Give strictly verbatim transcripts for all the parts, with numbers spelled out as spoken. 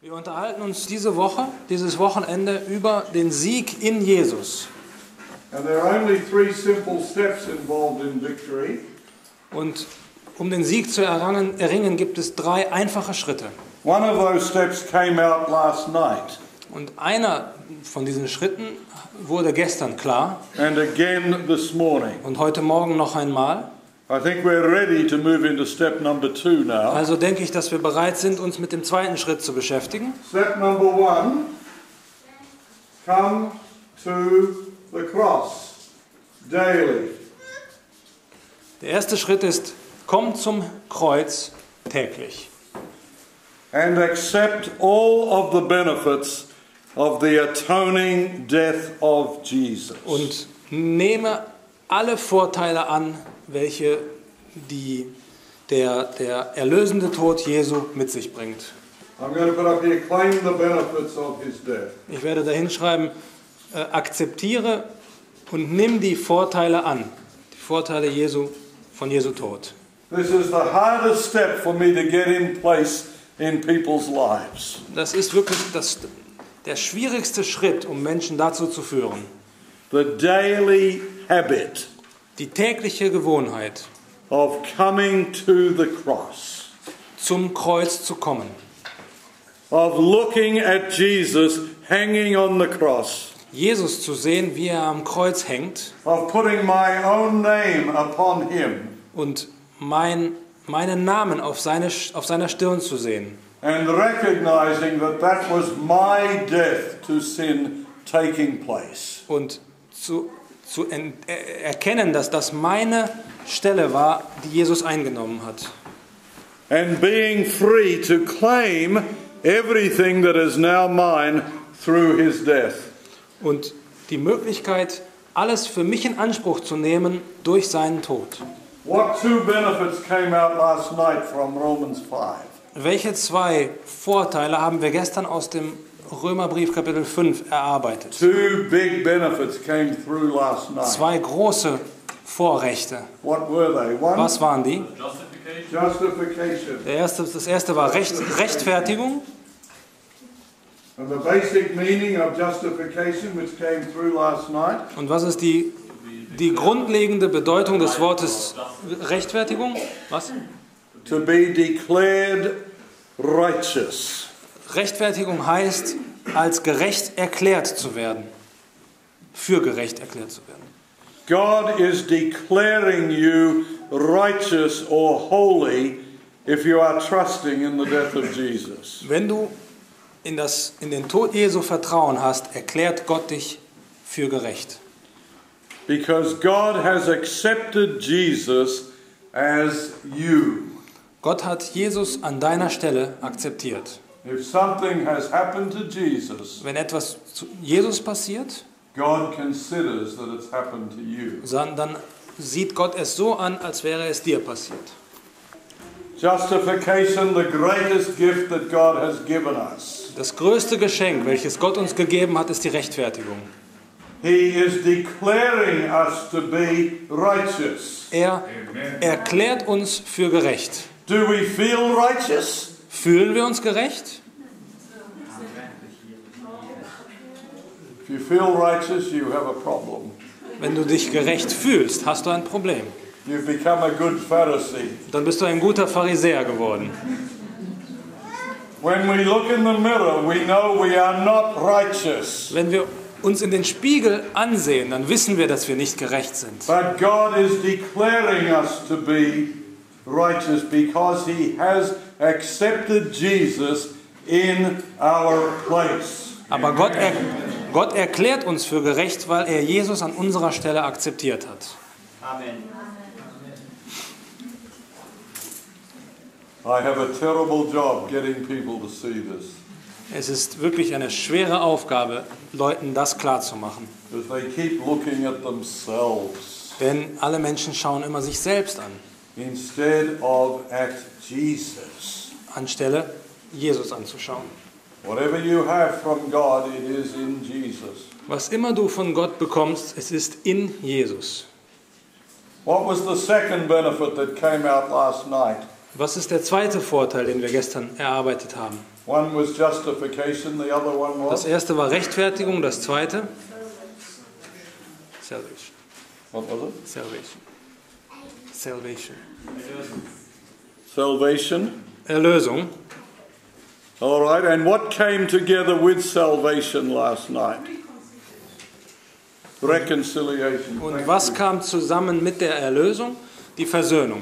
Wir unterhalten uns diese Woche, dieses Wochenende über den Sieg in Jesus. And there are only three simple steps involved in victory. Und um den Sieg zu errangen, erringen, gibt es drei einfache Schritte. One of those steps came out last night. Und einer von diesen Schritten wurde gestern klar. And again this morning. Und heute Morgen noch einmal. I think we're ready to move into step number two now. Also denke ich, dass wir bereit sind, uns mit dem zweiten Schritt zu beschäftigen. Step number one, come to the cross daily. Der erste Schritt ist, komm zum Kreuz täglich. And accept all of the benefits of the atoning death of Jesus. Und nehme alle Vorteile an, welche die, der, der erlösende Tod Jesu mit sich bringt. I'm going to put up here, claim the benefits of his death. Ich werde da hinschreiben, äh, akzeptiere und nimm die Vorteile an. Die Vorteile Jesu von Jesu Tod. This is the hardest step for me to get in place in people's lives. Das ist wirklich das, der schwierigste Schritt, um Menschen dazu zu führen. The daily habit Die tägliche Gewohnheit, of coming to the cross, zum Kreuz zu kommen. of looking at Jesus hanging on the cross, Jesus zu sehen, wie er am Kreuz hängt of putting my own name upon him, und mein, meinen Namen auf, seine, auf seiner Stirn zu sehen. and recognizing that that was my death to sin taking place. Und zu, zu en, er, erkennen, dass das meine Stelle war, die Jesus eingenommen hat. And being free to claim everything that is now mine through his death. Und die Möglichkeit, alles für mich in Anspruch zu nehmen durch seinen Tod. What two benefits came out last night from Romans five? Welche zwei Vorteile haben wir gestern aus dem Römerbrief Kapitel fünf erarbeitet? Two big benefits came through last night. Zwei große Vorrechte. What were they? One, Was waren die? justification. Der erste, das erste war Recht, Rechtfertigung. And the basic meaning of justification, which came through last night, Und was ist die, die grundlegende Bedeutung des Wortes Rechtfertigung? Was? to be declared righteous. Rechtfertigung heißt, als gerecht erklärt zu werden. Für gerecht erklärt zu werden. God is declaring you righteous or holy if you are trusting in the death of Jesus. Wenn du in, das, in den Tod Jesu Vertrauen hast, erklärt Gott dich für gerecht. Because God has accepted Jesus as you. Gott hat Jesus an deiner Stelle akzeptiert. If something has happened to Jesus, Wenn etwas zu Jesus passiert, God considers that it's happened to you. dann sieht Gott es so an, als wäre es dir passiert. Justification, the greatest gift that God has given us. Das größte Geschenk, welches Gott uns gegeben hat, ist die Rechtfertigung. He is declaring us to be righteous. Er erklärt uns für gerecht. Do we feel righteous? Fühlen wir uns gerecht? If you feel righteous, you have a problem. Wenn du dich gerecht fühlst, hast du ein Problem. You've become a good Pharisee. Dann bist du ein guter Pharisäer geworden. When we look in the mirror, we know we are not righteous. Wenn wir uns in den Spiegel ansehen, dann wissen wir, dass wir nicht gerecht sind. But God is declaring us to be righteous because He has accepted Jesus in our place. Aber Gott, er, Gott erklärt uns für gerecht, weil er Jesus an unserer Stelle akzeptiert hat. Amen. I have a terrible job getting people to see this. Es ist wirklich eine schwere Aufgabe, Leuten das klarzumachen. Because they keep looking at themselves Denn alle Menschen schauen immer sich selbst an, instead of at Jesus. anstelle Jesus anzuschauen. Whatever you have from God, it is in Jesus. Was immer du von Gott bekommst, es ist in Jesus. What was the second benefit that came out last night? Was ist der zweite Vorteil, den wir gestern erarbeitet haben? One was justification, the other one Das was? erste war Rechtfertigung, das zweite Salvation. What was it? Salvation. Salvation. Salvation. Erlösung. All right, and what came together with salvation last night? Reconciliation. Und was kam zusammen mit der Erlösung? Die Versöhnung.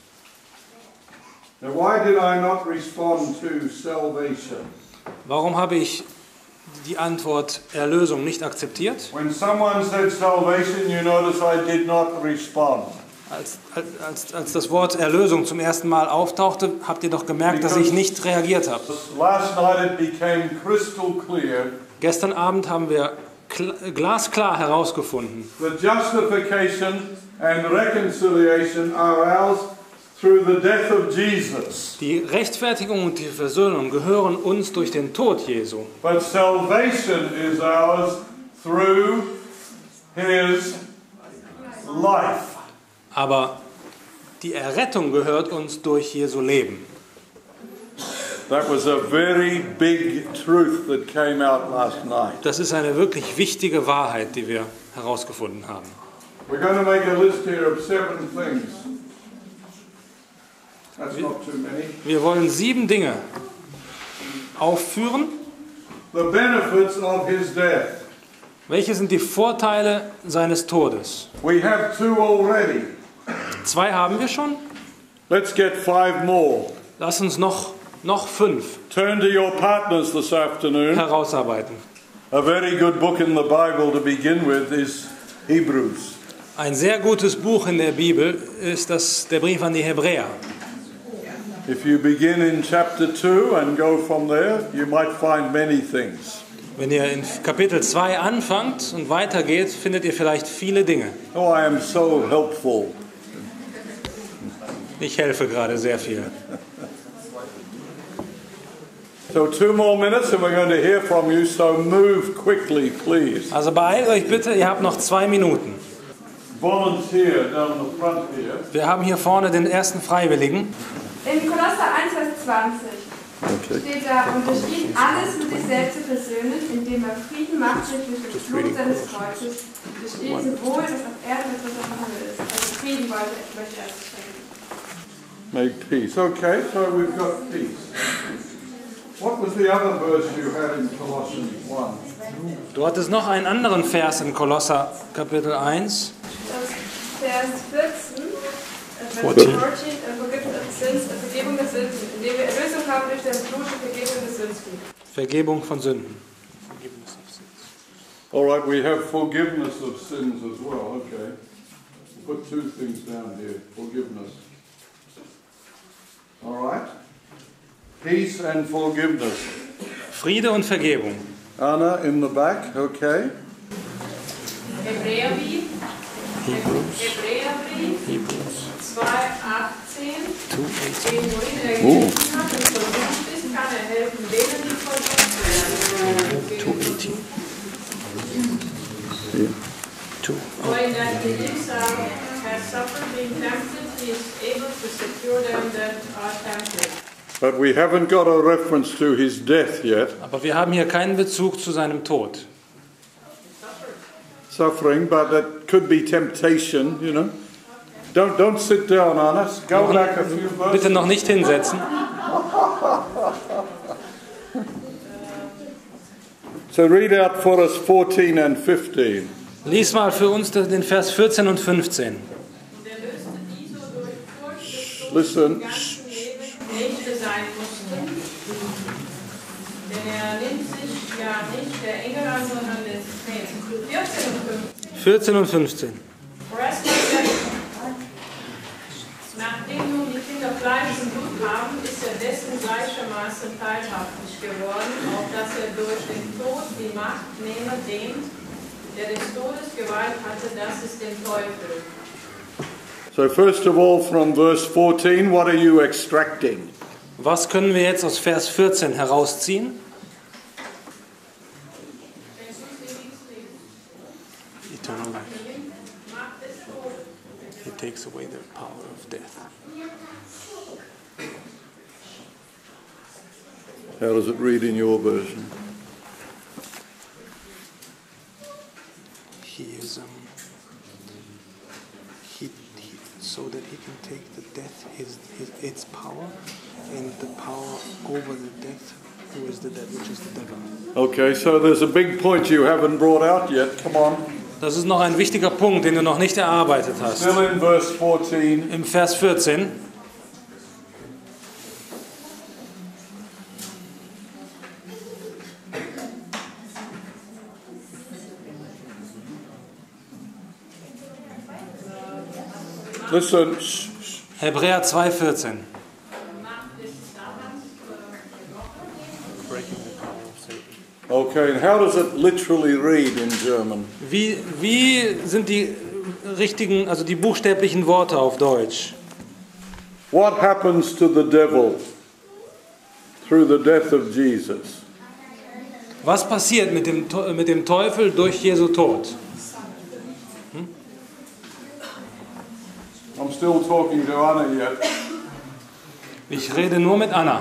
Now, why did I not respond to salvation? Warum habe ich die Antwort Erlösung nicht akzeptiert? When someone said salvation, you notice I did not respond. Als, als, als das Wort Erlösung zum ersten Mal auftauchte, habt ihr doch gemerkt, dass ich nicht reagiert habe. Last night it became crystal clear. Gestern Abend haben wir glasklar herausgefunden, The justification and reconciliation are ours through the death of Jesus. die Rechtfertigung und die Versöhnung gehören uns durch den Tod Jesu. But salvation is ours through His life. Aber die Errettung gehört uns durch Jesu Leben. That was a very big truth that came out last night. Das ist eine wirklich wichtige Wahrheit, die wir herausgefunden haben. We're going to make a list here of seven things. That's not too many. Wir wollen sieben Dinge aufführen. The benefits of His death. Welche sind die Vorteile seines Todes? We have two already. Zwei haben wir schon. Let's get five more. Lass uns noch, noch fünf Turn to your partners this afternoon. herausarbeiten. A very good book in the Bible to begin with is Hebrews. Ein sehr gutes Buch in der Bibel ist das, der Brief an die Hebräer. If you begin in chapter two and go from there, you might find many things. Wenn ihr in Kapitel zwei anfangt und weitergeht, findet ihr vielleicht viele Dinge. Oh, I am so helpful. Ich helfe gerade sehr viel. So two more minutes and we're going to hear from you, so move quickly, please. Also beeilt euch bitte, ihr habt noch zwei Minuten. Volunteer down the front here. Wir haben hier vorne den ersten Freiwilligen. In Kolosser eins, Vers zwanzig Okay. steht da, und durch ihn alles mit sich selbst zu versöhnen, indem er Frieden macht durch den Blut seines Kreuzes, durch ihn sowohl das auf Erden als auch auf Himmel ist. Also Frieden wollte möchte er sich schenken. Make peace. Okay, so we've got peace. What was the other verse you had in Colossians one? Du hattest noch einen anderen Vers in Kolosser Kapitel eins. Das Vers vierzehn, äh, vierzehn. vierzehn, äh, Forgiveness of sins, äh, Vergebung der Sünden, indem wir Erlösung haben durch den Blut und Vergebung der Sünden. Vergebung von Sünden. All right, we have forgiveness of sins as well. Okay. We'll put two things down here. Forgiveness. All right. Peace and forgiveness. Friede und Vergebung. Anna in the back. Okay. Hebräerbrief, Hebräerbrief zwei achtzehn, den wohin er gelesen hat und versucht ist, kann er helfen, denen die von uns werden. For in that he himself has suffered being tempted, he is able to secure them that are tempted. But we haven't got a reference to his death yet. Aber wir haben hier keinen Bezug zu seinem Tod. Suffering, but that could be temptation, you know. Don't don't sit down on us. Go back a few verses. Bitte noch nicht hinsetzen. So read out for us fourteen and fifteen. Lies mal für uns den Vers vierzehn und fünfzehn. Und er löste die so durch Furcht des Listen. ganzen Leben Nächte sein mussten, denn er nimmt sich ja nicht der Engel an, sondern des nee, vierzehn und fünfzehn. Nachdem nun die Kinder Fleisch und Blut haben, ist er dessen gleichermaßen teilhaftig geworden, auf dass er durch den Tod die Macht nehme, dem, der des Todes Gewalt hatte, das ist dem Teufel. So first of all, from verse fourteen, what are you extracting? Was können wir jetzt aus Vers vierzehn herausziehen? Eternal life. He takes away the power of death. How does it read in your version? He is um, he, he so that he can take the death, his, his its power, and the power over the death, who is the dead, which is the devil. Okay, so there's a big point you haven't brought out yet. Come on. Das ist noch ein wichtiger Punkt, den du noch nicht erarbeitet hast. Still in verse fourteen. Im Vers vierzehn. Listen. Hebräer zwei vierzehn. Okay, and how does it literally read in German? Wie, wie sind die richtigen, also die buchstäblichen Worte auf Deutsch? What happens to the devil through the death of Jesus? Was passiert mit dem, mit dem Teufel durch Jesu Tod? Hm? I'm still talking to Anna yet. Ich rede nur mit Anna.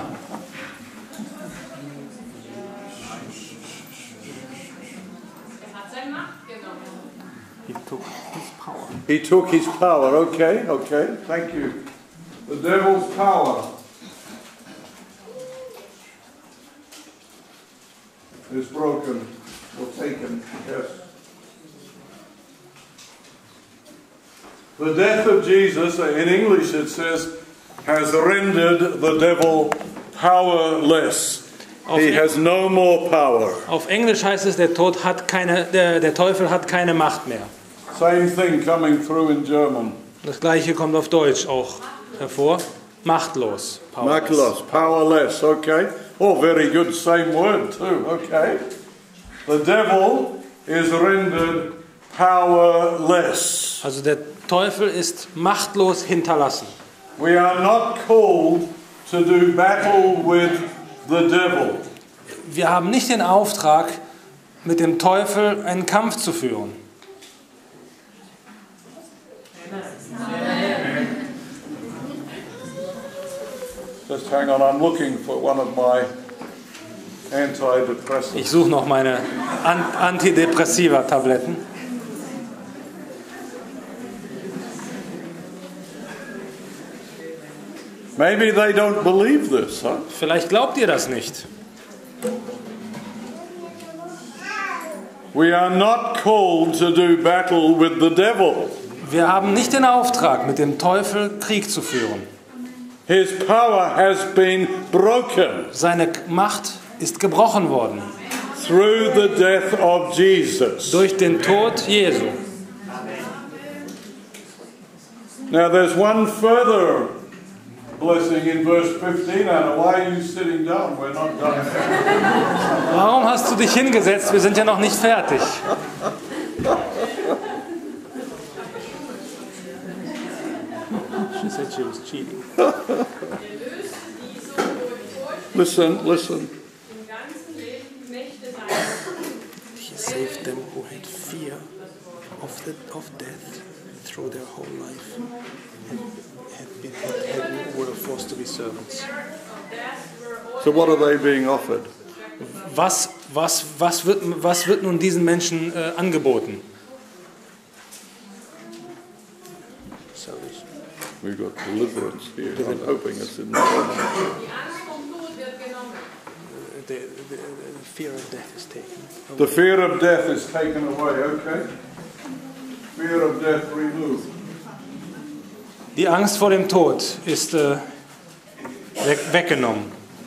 He took his power. He took his power. Okay, okay, thank you. The devil's power is broken or taken. Yes. The death of Jesus, in English it says, has rendered the devil powerless. He has no more power. Auf Englisch heißt es, der Tod hat keine, der, der Teufel hat keine Macht mehr. Same thing coming through in German. Das gleiche kommt auf Deutsch auch hervor. Machtlos. Powerless. Machtlos, powerless, okay. Oh, very good, same word too, okay. The devil is rendered powerless. Also der Teufel ist machtlos hinterlassen. We are not called to do battle with the devil. Wir haben nicht den Auftrag, mit dem Teufel einen Kampf zu führen. Just hang on, I'm looking for one of my antidepressants. Ich suche noch meine An- Antidepressiva-Tabletten. Maybe they don't believe this, huh? Vielleicht glaubt ihr das nicht. We are not called to do battle with the devil. Wir haben nicht den Auftrag, mit dem Teufel Krieg zu führen. His power has been broken Seine Macht ist gebrochen worden through the death of Jesus. durch den Tod Jesu. Now there's one further blessing in verse fifteen, Anna. Why are you sitting down? We're not done. Warum hast du dich hingesetzt? Wir sind ja noch nicht fertig. She said she was cheating. Listen, listen. He saved them who had fear of, the, of death through their whole life and had been, had, had, were forced to be servants. So what are they being offered? Was, was, was, wird, was wird nun diesen Menschen äh, angeboten? Salvation. We've got deliverance here. I'm hoping it's in the The, the, the fear of death is taken away. The fear of death is taken away, okay? Fear of death removed. Die Angst vor dem Tod ist äh, weg, weggenommen.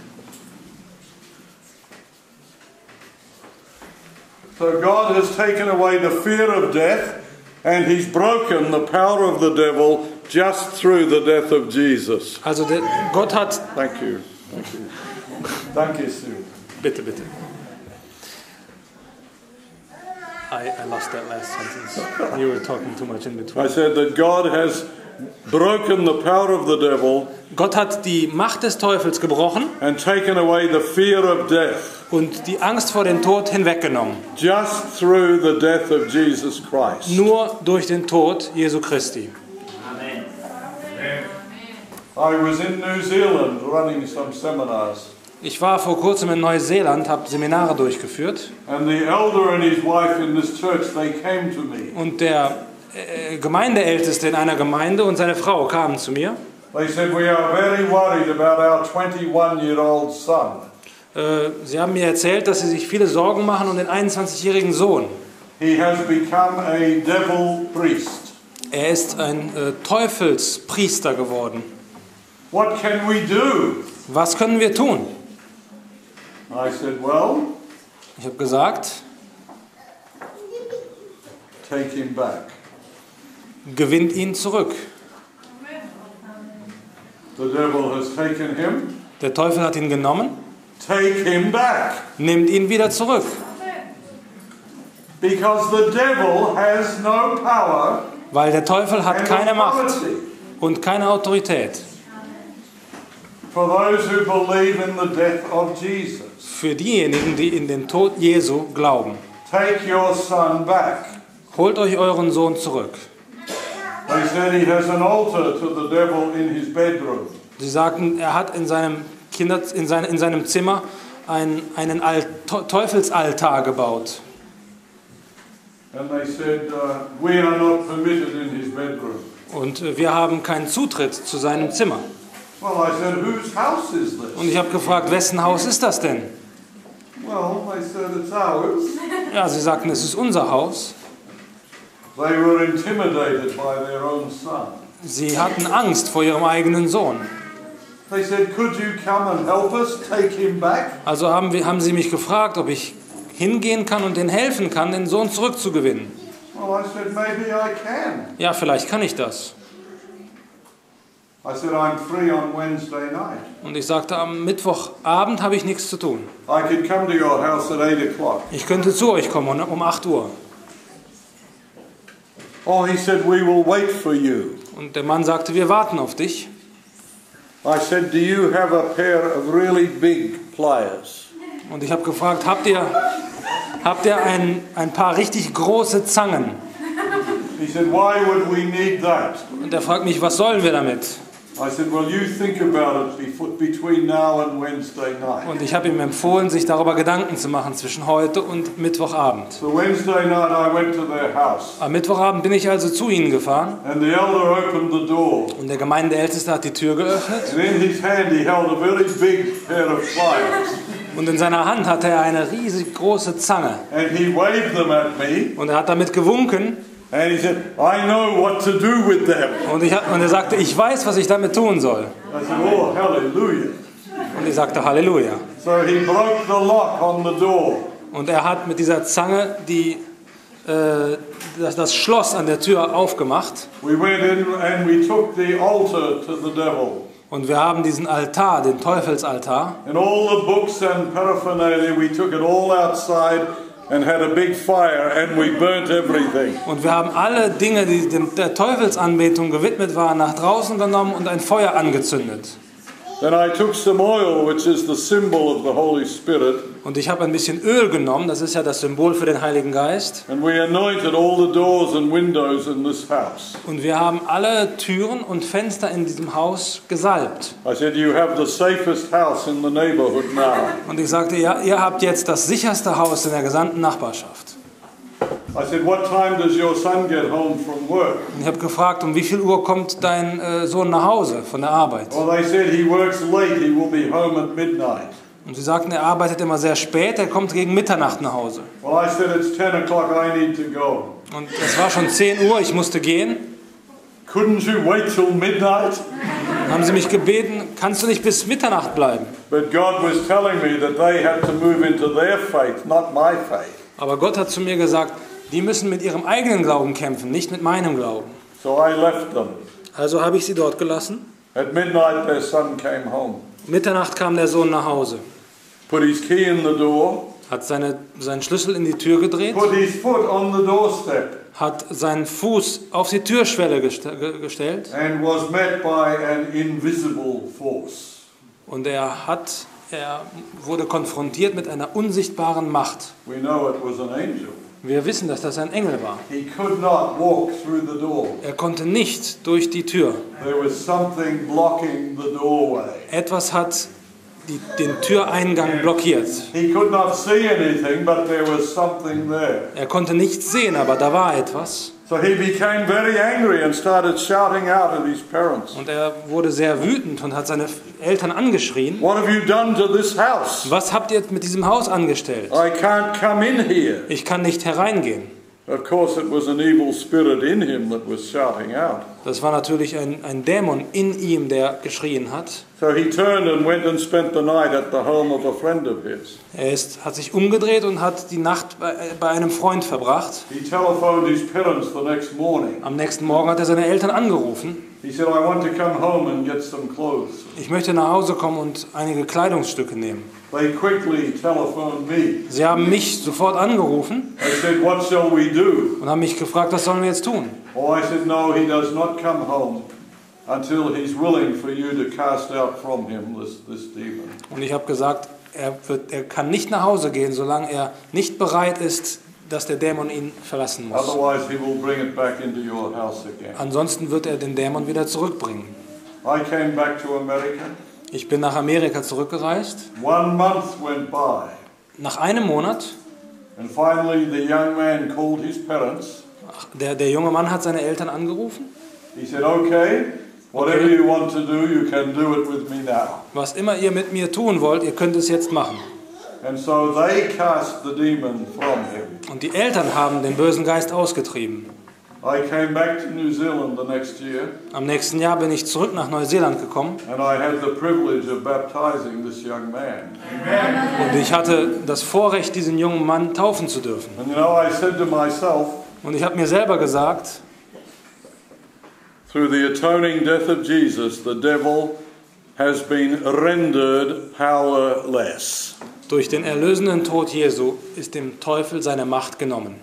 So God has taken away the fear of death and He's broken the power of the devil just through the death of Jesus. Also der, Gott hat... Thank you. Thank you. Thank you, Sue. Bitte, bitte. I, I lost that last sentence. You were talking too much in between. I said that God has broken the power of the devil Gott hat die Macht des Teufels gebrochen and taken away the fear of death und die Angst vor dem Tod hinweggenommen. just through the death of Jesus Christ. Nur durch den Tod Jesu Christi. I was in New Zealand running some seminars. Ich war vor kurzem in Neuseeland, habe Seminare durchgeführt. And the elder and his wife in this church, they came to me. Und der äh, Gemeindeälteste in einer Gemeinde und seine Frau kamen zu mir. They said, we are very worried about our twenty-one-year-old son. Äh, sie haben mir erzählt, dass sie sich viele Sorgen machen um den einundzwanzigjährigen Sohn. He has become a devil priest. Er ist ein äh, Teufelspriester geworden. What can we do? Was können wir tun? I said, well, Ich habe gesagt, take him back. gewinnt ihn zurück. The devil has taken him. Der Teufel hat ihn genommen, Take him back. nimmt ihn wieder zurück. Because the devil has no power Weil der Teufel hat and keine Macht authority. und keine Autorität. For those who believe in the death of Jesus, Für diejenigen, die in den Tod Jesu glauben. take your son back. Holt euch euren Sohn zurück. They said he has an altar to the devil in his bedroom. Sie sagten, er hat in seinem, Kinder, in sein, in seinem Zimmer ein, einen Alt, Teufelsaltar gebaut. And they said, uh, we are not permitted in his bedroom. Und äh, wir haben keinen Zutritt zu seinem Zimmer. Well, I said, whose house is this? Und ich habe gefragt, wessen Haus ist das denn? Well, they said, it's ours. Ja, sie sagten, es ist unser Haus. They were intimidated by their own son. Sie hatten Angst vor ihrem eigenen Sohn. They said, could you come and help us take him back? Also haben, wir, haben sie mich gefragt, ob ich hingehen kann und denen helfen kann, den Sohn zurückzugewinnen. Well, I said, maybe I can. Ja, vielleicht kann ich das. I said, I'm free on Wednesday night. Und ich sagte, am Mittwochabend habe ich nichts zu tun. I could come to your house at eight o'clock. Ich könnte zu euch kommen um acht Uhr. Oh, he said, we will wait for you. Und der Mann sagte, wir warten auf dich. I said, do you have a pair of really big pliers? Und ich habe gefragt, habt ihr, habt ihr ein, ein paar richtig große Zangen? He said, why would we need that? Und er fragt mich, was sollen wir damit? I said, well, you think about it befo- between now and Wednesday night. Und ich habe ihm empfohlen, sich darüber Gedanken zu machen zwischen heute und Mittwochabend. So Wednesday night I went to their house. Am Mittwochabend bin ich also zu ihnen gefahren And the elder opened the door. und der Gemeindeälteste hat die Tür geöffnet And in his hand he held a very big pair of pliers. und in seiner Hand hatte er eine riesig große Zange. And he waved them at me. Und er hat damit gewunken And he said, I know what to do with them. und, ich, und er sagte, ich weiß, was ich damit tun soll. I said, oh, hallelujah. Und ich sagte, Halleluja. So he broke the lock on the door. Und er hat mit dieser Zange die, äh, das, das Schloss an der Tür aufgemacht. We went in and we took the altar to the devil. Und wir haben diesen Altar, den Teufelsaltar, And all the books and paraphernalia, we took it all outside and had a big fire and we burnt everything. und wir haben alle Dinge, die dem, der Teufelsanbetung gewidmet waren, nach draußen genommen und ein Feuer angezündet. Then I took some oil, which is the symbol of the Holy Spirit, Und ich habe ein bisschen Öl genommen, das ist ja das Symbol für den Heiligen Geist. and we anointed all the doors and windows in this house. Und wir haben alle Türen und Fenster in diesem Haus gesalbt. I said, you have the safest house in the neighborhood now. Und ich sagte, ja, ihr habt jetzt das sicherste Haus in der gesamten Nachbarschaft. I said, what time does your son get home from work? Und ich habe gefragt, um wie viel Uhr kommt dein äh, Sohn nach Hause von der Arbeit? Well, they said he works late, he will be home at midnight. Und sie sagten, er arbeitet immer sehr spät, er kommt gegen Mitternacht nach Hause. Well, I said, it's ten o'clock, I need to go. Und es war schon zehn Uhr, ich musste gehen. Couldn't you wait till midnight? Dann haben sie mich gebeten, kannst du nicht bis Mitternacht bleiben? But God was telling me that they had to move into their faith, not my faith. Aber Gott hat zu mir gesagt, die müssen mit ihrem eigenen Glauben kämpfen, nicht mit meinem Glauben. So I left them. Also habe ich sie dort gelassen. At midnight, their son came home, Mitternacht kam der Sohn nach Hause, put his key in the door, hat seine, seinen Schlüssel in die Tür gedreht, put his foot on the doorstep, hat seinen Fuß auf die Türschwelle gest ge gestellt and was met by an invisible force. und er, hat, er wurde konfrontiert mit einer unsichtbaren Macht. We know it was an angel. Wir wissen, dass das ein Engel war. He could not walk through the door. Er konnte nicht durch die Tür. There was something blocking the doorway. Etwas hat die, den Türeingang blockiert. He could not see anything, but there was something there. Er konnte nichts sehen, aber da war etwas. So he became very angry and started shouting out at his parents. Und er wurde sehr wütend und hat seine Eltern angeschrien. What have you done to this house? Was habt ihr mit diesem Haus angestellt? I can't come in here. Ich kann nicht hereingehen. Of course, it was an evil spirit in him that was shouting out. Das war natürlich ein, ein Dämon in ihm, der geschrien hat. So he turned and went and spent the night at the home of a friend of his. Er ist, hat sich umgedreht und hat die Nacht bei, bei einem Freund verbracht. He telephoned his parents the next morning. Am nächsten Morgen hat er seine Eltern angerufen. He said, I want to come home and get some clothes. Ich möchte nach Hause kommen und einige Kleidungsstücke nehmen. They quickly telephoned me. Sie haben mich sofort angerufen They said, what shall we do? und haben mich gefragt, was sollen wir jetzt tun? Oh, I said, no, he does not come home until he's willing for you to cast out from him this, this demon. Und ich habe gesagt, er, wird, er kann nicht nach Hause gehen, solange er nicht bereit ist, dass der Dämon ihn verlassen muss. Otherwise, he will bring it back into your house again. Ansonsten wird er den Dämon wieder zurückbringen. I came back to America. Ich bin nach Amerika zurückgereist. One month went by. Nach einem Monat, And finally, the young man called his parents. der, der junge Mann hat seine Eltern angerufen. He said, okay, whatever Okay. you want to do, you can do it with me now. Was immer ihr mit mir tun wollt, ihr könnt es jetzt machen. And so they cast the demon from him. Und die Eltern haben den bösen Geist ausgetrieben. I came back to New Zealand the next year, Am nächsten Jahr bin ich zurück nach Neuseeland gekommen and I had the privilege of baptizing this young man. und ich hatte das Vorrecht, diesen jungen Mann taufen zu dürfen. And you know, I said to myself, Und ich habe mir selber gesagt, through the atoning death of Jesus, the devil has been rendered powerless. durch den erlösenden Tod Jesu ist dem Teufel seine Macht genommen.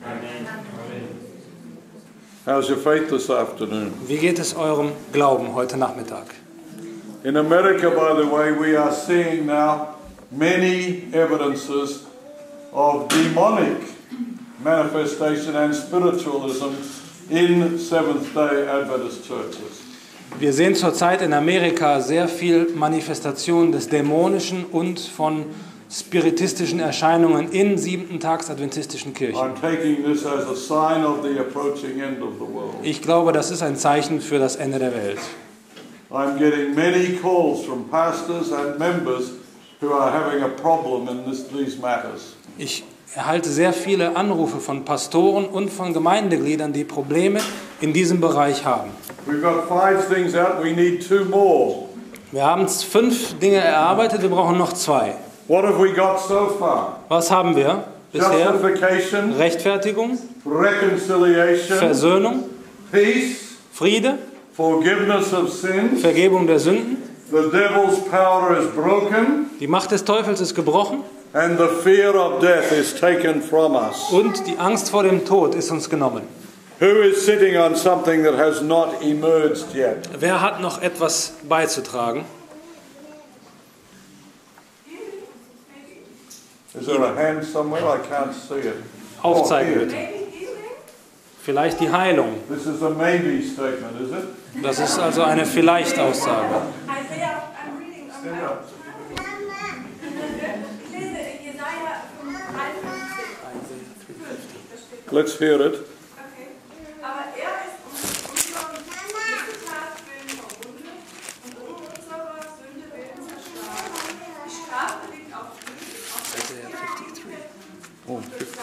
How's your faith this afternoon? Wie geht es eurem Glauben heute Nachmittag? In America, by the way, we are seeing now many evidences of demonic manifestation and spiritualism in Seventh-day Adventist churches. Wir sehen zurzeit in Amerika sehr viel Manifestation des Dämonischen und von spiritistischen Erscheinungen in siebenten-tags-adventistischen Kirchen. I'm taking this as a sign of the approaching end of the world. Ich glaube, das ist ein Zeichen für das Ende der Welt. I'm getting many calls from pastors and members who are having a problem in this, these matters. Ich erhalte sehr viele Anrufe von Pastoren und von Gemeindegliedern, die Probleme in diesem Bereich haben. We've got five things out, we need two more. Wir haben fünf Dinge erarbeitet, wir brauchen noch zwei. What have we got so far? Was haben wir bisher? Justification, Rechtfertigung, reconciliation, Versöhnung, peace, Friede, forgiveness of sins, Vergebung der Sünden. the devil's power is broken, Die Macht des Teufels ist gebrochen and the fear of death is taken from us. und die Angst vor dem Tod ist uns genommen. Who is sitting on something that has not emerged yet? Wer hat noch etwas beizutragen? Is there a hand somewhere? I can't see it. Aufzeigen Oh, here. bitte. Vielleicht die Heilung. This is a maybe statement, is it? Das ist also eine Vielleicht-Aussage. Isaiah, I'm reading on Stand up. Ich lese Jesaja fünfundfünfzig. Let's hear it. Okay. Aber er ist um unserer Missetat willen verwundet und um unserer Sünde willen zerschlagen. Die Strafe liegt auf ihm, auf der Oh,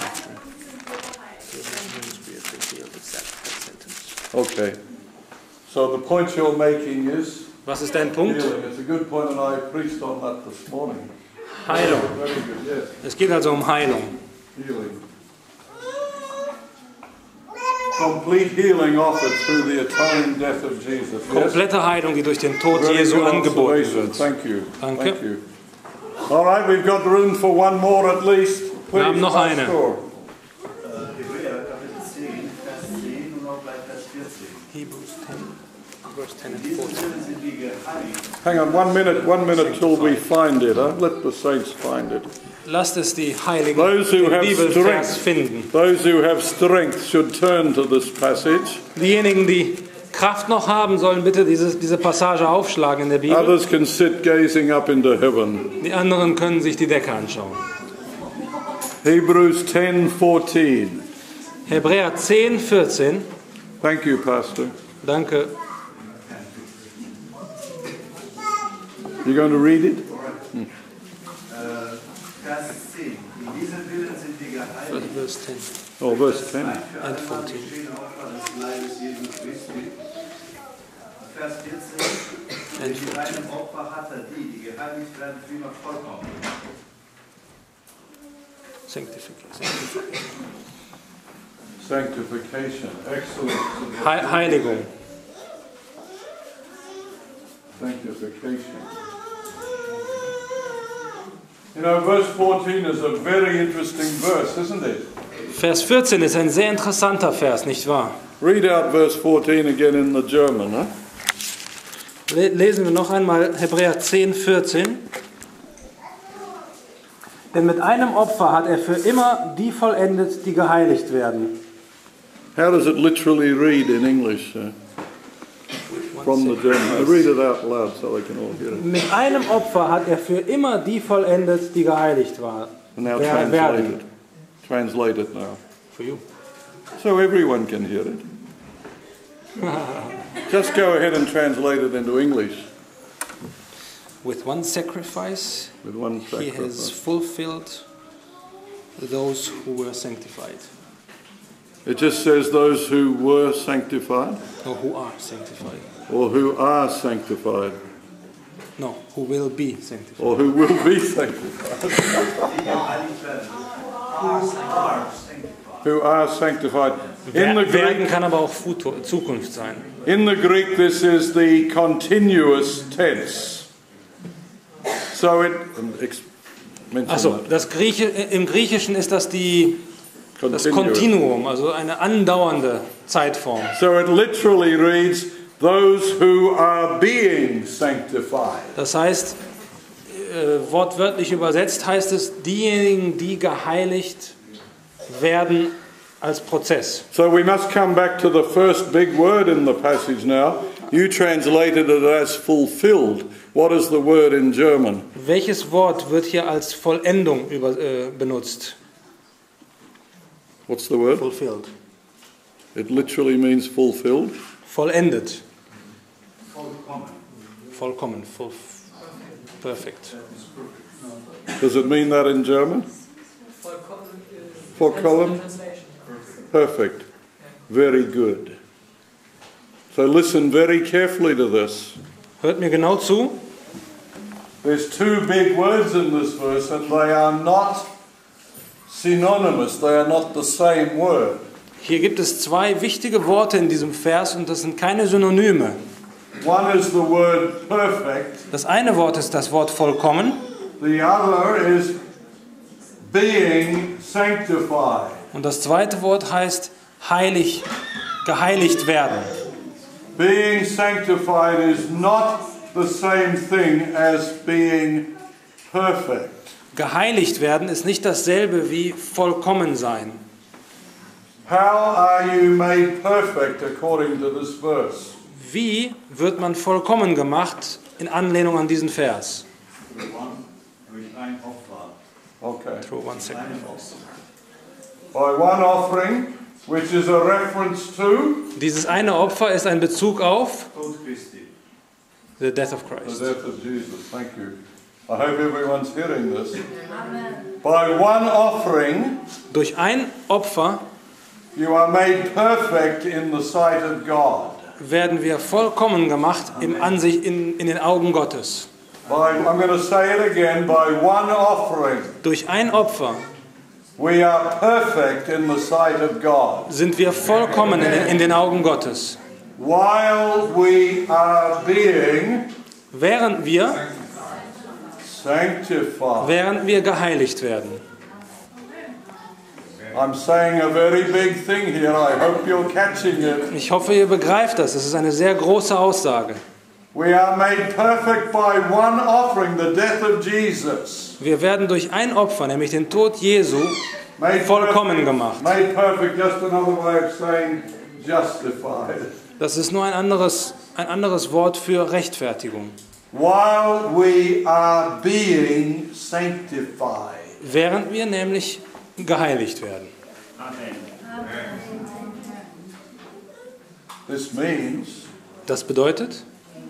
Okay. So the point you're making is Was ist dein Punkt? healing. It's a good point, and I preached on that this morning. Heilung. Very good, yes. Es geht also um Heilung. Healing. Complete healing offered through the atoning death of Jesus. Yes? Komplette Heilung, die durch den Tod Very Jesu good angeboten observation. wird. Thank you. Danke. Thank you. All right, we've got room for one more at least. Wir haben noch eine. Pastor. Hebräer Kapitel zehn, Vers zehn und auch gleich Vers vierzehn. Hebrews ten, verse ten and In diesem fourteen. Sinne sind die geheiligt. Hang on one minute, one minute till we find it. Huh? Let the saints find it. Lasst es die Heiligen Those who den have Bibelvers strength. finden. Those who have strength should turn to this passage. Diejenigen, die Kraft noch haben, sollen bitte dieses, diese Passage aufschlagen in der Bibel. Others can sit gazing up into heaven. Die anderen können sich die Decke anschauen. Hebrews ten fourteen. Hebräer zehn, vierzehn. Thank you, Pastor. Danke. You going to read it? Äh, Vers zehn. In diesem Willen sind wir geheiligt. Vers zehn. Oh, verse ten. And fourteen. Geschehene Opfer des Leibes Jesu Christi. Vers vierzehn. And In einem Opfer hat er die, die geheiligt werden, für immer vollkommen. Sanctification. Sanctification. Excellent. He- Heiligung. Sanctification. You know, verse fourteen is a very interesting verse, isn't it? Vers vierzehn ist ein sehr interessanter Vers, nicht wahr? Read out verse fourteen again in the German. Huh? Le- Lesen wir noch einmal Hebräer zehn, vierzehn. Denn mit einem Opfer hat er für immer die vollendet, die geheiligt werden. How does it literally read in English? Uh, from the German. Read it out loud so they can all hear it. Mit einem Opfer hat er für immer die vollendet, die geheiligt war, And now wer- translate werden. it. Translate it now. For you. So everyone can hear it. Just go ahead and translate it into English With one sacrifice, with one he has sacrifice. fulfilled those who were sanctified, It just says those who were sanctified or who are sanctified. or who are sanctified No, who will be sanctified. or who will be sanctified. Die geheiligt werden. Are sanctified. Who are sanctified. In the Wer- Werden Greek, kann aber auch Futur, Zukunft sein. in the Greek this is the continuous tense. So it um, ex- mention Achso, that. das Grieche, im Griechischen ist das die, das Continuous. Kontinuum, also eine andauernde Zeitform. So it literally reads, those who are being sanctified. Das heißt, äh, wortwörtlich übersetzt heißt es, diejenigen, die geheiligt werden als Prozess. So we must come back to the first big word in the passage now. You translated it as fulfilled. What is the word in German? Welches Wort wird hier als Vollendung über, äh, benutzt? What's the word? Fulfilled. It literally means fulfilled. Vollendet. Vollkommen. Vollkommen. Full, perfect. Does it mean that in German? Vollkommen. Perfect. Very good. So listen very carefully to this. Hört mir genau zu. There's two big words in this verse and they are not synonymous. They are not the same word. Hier gibt es zwei wichtige Worte in diesem Vers und das sind keine Synonyme. One is the word perfect. Das eine Wort ist das Wort vollkommen The other is being sanctified. und das zweite Wort heißt heilig, geheiligt werden. Being sanctified is not the same thing as being perfect. Geheiligt werden ist nicht dasselbe wie vollkommen sein. How are you made perfect according to this verse? Wie wird man vollkommen gemacht in Anlehnung an diesen Vers? Durch ein Opfer. Okay. Through one sacrifice. By one offering, which is a reference to Dieses eine Opfer ist ein Bezug auf Tod Christi. the death of the Christ. death of Jesus. Thank you. I hope everyone's hearing this. By one offering, Durch ein Opfer you are made perfect in the sight of God. werden wir vollkommen gemacht im Ansicht, in, in den Augen Gottes. By, I'm going to say it again, by one offering, Durch ein Opfer we are perfect in the sight of God. sind wir vollkommen in den, in den Augen Gottes. While we are being Während wir, sanctified. während wir geheiligt werden. I'm saying a very big thing here. I hope you're catching it. Ich hoffe, ihr begreift das. Es ist eine sehr große Aussage. We are made perfect by one offering, the death of Jesus. Wir werden durch ein Opfer, nämlich den Tod Jesu, Made vollkommen perfect, gemacht. made perfect, just another way of saying justified. Das ist nur ein anderes, ein anderes Wort für Rechtfertigung. While we are being sanctified. Während wir nämlich geheiligt werden. This means, Das bedeutet,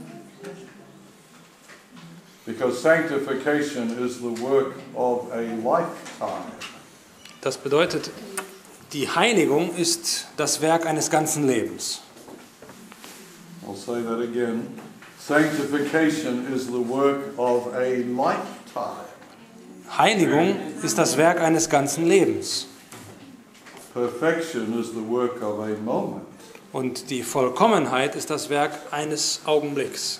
because sanctification is the work of a lifetime. das bedeutet, die Heiligung ist das Werk eines ganzen Lebens. I'll say that again. Sanctification is the work of a lifetime. Heiligung ist das Werk eines ganzen Lebens. Perfection is the work of a moment. Und die Vollkommenheit ist das Werk eines Augenblicks.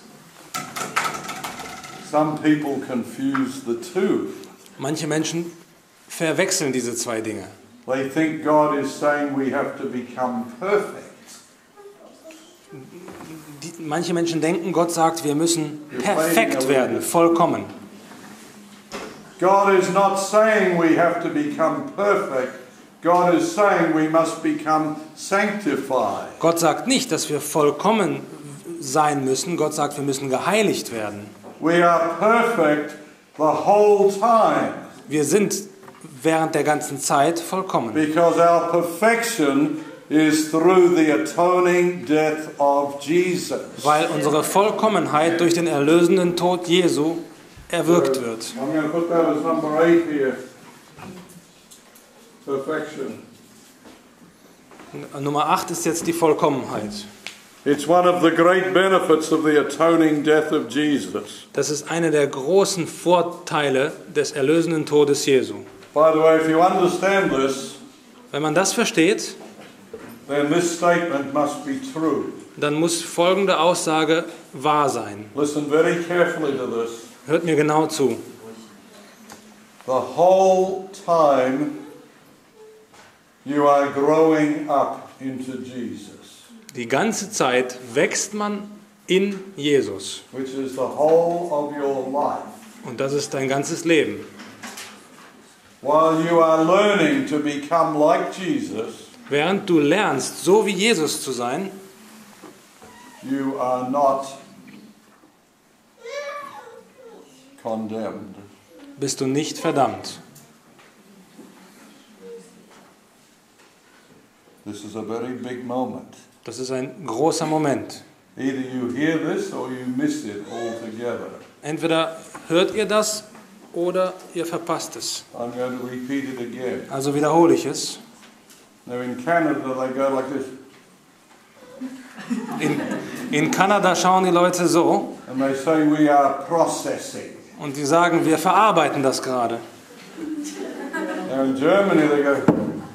Some people confuse the two. Manche Menschen verwechseln diese zwei Dinge. They think God is saying we have to become perfect. Die, manche Menschen denken, Gott sagt, wir müssen perfekt werden, vollkommen. God is not saying we have to become perfect. God is saying we must become sanctified. Gott sagt nicht, dass wir vollkommen sein müssen. Gott sagt, wir müssen geheiligt werden. We are perfect the whole time. Wir sind während der ganzen Zeit vollkommen. Because our perfection is through the atoning death of Jesus. Weil unsere Vollkommenheit durch den erlösenden Tod Jesu erwirkt wird. I'm going to put that as number eight here. Perfection. Nummer acht ist jetzt die Vollkommenheit. It's one of the great benefits of the atoning death of Jesus. Das ist einer der großen Vorteile des erlösenden Todes Jesu. By the way, if you understand this, Wenn man das versteht, then this statement must be true. dann muss folgende Aussage wahr sein. Listen very carefully to this. Hört mir genau zu. The whole time you are growing up into Jesus, Die ganze Zeit wächst man in Jesus. which is the whole of your life. Und das ist dein ganzes Leben. While you are learning to become like Jesus, Während du lernst, so wie Jesus zu sein, you are not condemned. bist du nicht verdammt. This is a very big moment. Das ist ein großer Moment. Either you hear this or you miss it altogether. Entweder hört ihr das oder ihr verpasst es. I'm going to repeat it again. Also wiederhole ich es. Now in Canada they go like this, In, in Kanada schauen die Leute so and they say we are processing. und die sagen, wir verarbeiten das gerade. Now in Germany they go,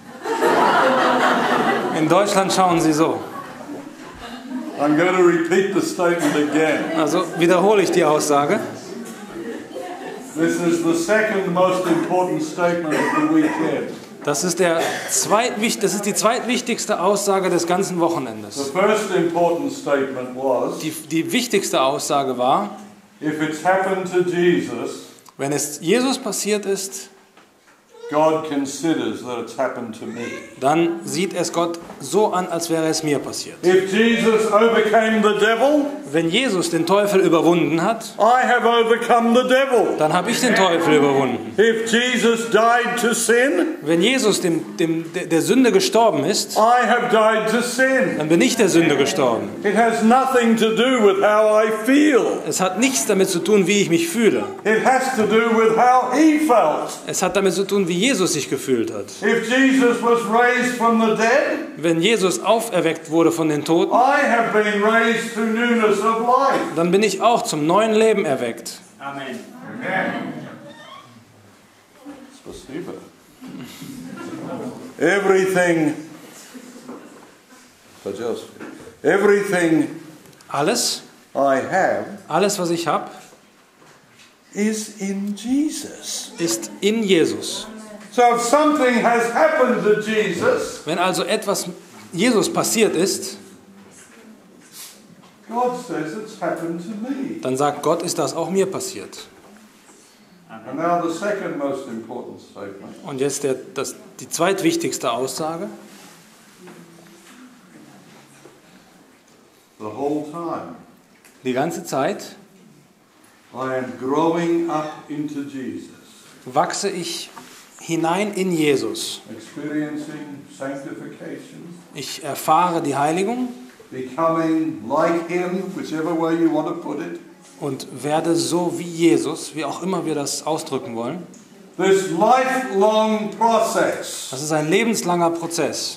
In Deutschland schauen sie so. I'm going to repeat the statement again. Also wiederhole ich die Aussage. This is the second most important statement of the weekend. Das ist, der zweitwicht, das ist die zweitwichtigste Aussage des ganzen The Wochenendes. first important statement was, Die, die wichtigste Aussage war, if it's happened to Jesus, wenn es Jesus passiert ist, God considers that it's happened to me. dann sieht es Gott so an, als wäre es mir passiert. If Jesus overcame the devil, Wenn Jesus den Teufel überwunden hat, I have overcome the devil. dann habe ich den Teufel überwunden. If Jesus died to sin, Wenn Jesus dem, dem, der- der Sünde gestorben ist, I have died to sin. dann bin ich der Sünde gestorben. It has nothing to do with how I feel. Es hat nichts damit zu tun, wie ich mich fühle. It has to do with how he felt. Es hat damit zu tun, wie Jesus sich gefühlt hat. If Jesus was raised from the dead, Wenn Jesus auferweckt wurde von den Toten, I have been raised to newness of life. dann bin ich auch zum neuen Leben erweckt. Amen. Spasiba. Everything, everything Alles, I have alles, was ich habe, is in Jesus. ist in Jesus. So if something has happened to Jesus, Wenn also etwas Jesus passiert ist, God says it's happened to me. dann sagt Gott, ist das auch mir passiert. And now the second most important statement. Und jetzt der, das, die zweitwichtigste Aussage. The whole time Die ganze Zeit I am growing up into Jesus, wachse ich hinein in Jesus. experiencing sanctification, Ich erfahre die Heiligung becoming like Him, whichever way you want to put it. und werde so wie Jesus, wie auch immer wir das ausdrücken wollen. This lifelong process. Das ist ein lebenslanger Prozess.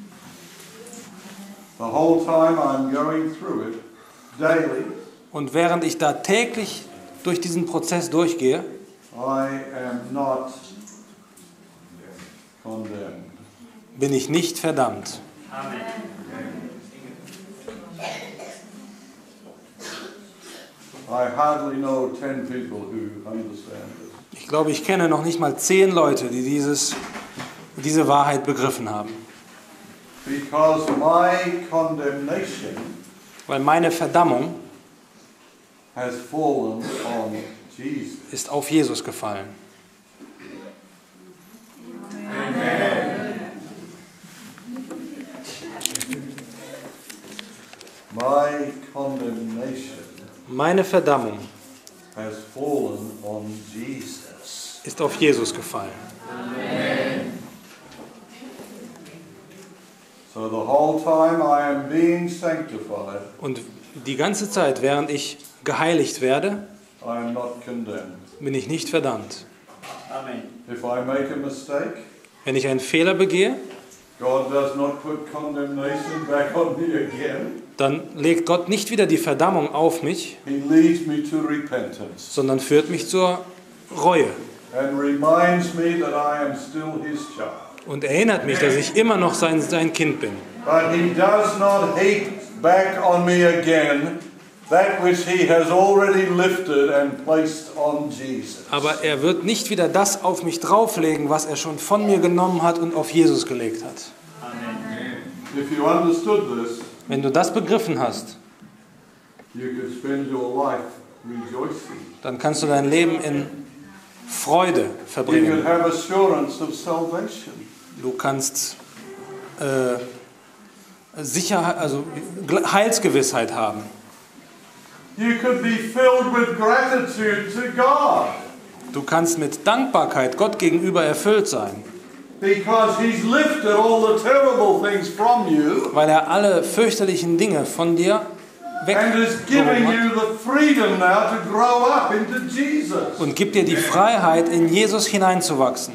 The whole time I'm going through it, daily, Und während ich da täglich durch diesen Prozess durchgehe, I am not condemned. bin ich nicht verdammt. I hardly know ten people who understand this. Ich glaube, ich kenne noch nicht mal zehn Leute, die dieses, diese Wahrheit begriffen haben. Because my condemnation Weil meine Verdammung has fallen on Jesus. ist auf Jesus gefallen. My condemnation Meine Verdammung has fallen on Jesus. ist auf Jesus gefallen. So the whole time I am being sanctified, Und die ganze Zeit, während ich geheiligt werde, I am not condemned. bin ich nicht verdammt. If I make a mistake, Wenn ich einen Fehler begehe, God does not put condemnation back on me again. dann legt Gott nicht wieder die Verdammung auf mich, He leads me to repentance sondern führt mich zur Reue and reminds me that I am still His child. und erinnert mich, dass ich immer noch sein, sein Kind bin. But He does not heap back on me again that which He has already lifted and placed on Jesus. Aber er wird nicht wieder das auf mich drauflegen, was er schon von mir genommen hat und auf Jesus gelegt hat. If you understood this, Wenn du das begriffen hast, you could spend your life rejoicing. dann kannst du dein Leben in Freude You could verbringen. have assurance of salvation. Du kannst äh, Sicherheit, also Heilsgewissheit haben. You could be filled with gratitude to God Du kannst mit Dankbarkeit Gott gegenüber erfüllt sein, because He's lifted all the terrible things from you weil er alle fürchterlichen Dinge von dir and is giving weggenommen you hat the freedom now to grow up into Jesus. und gibt dir die Freiheit, in Jesus hineinzuwachsen.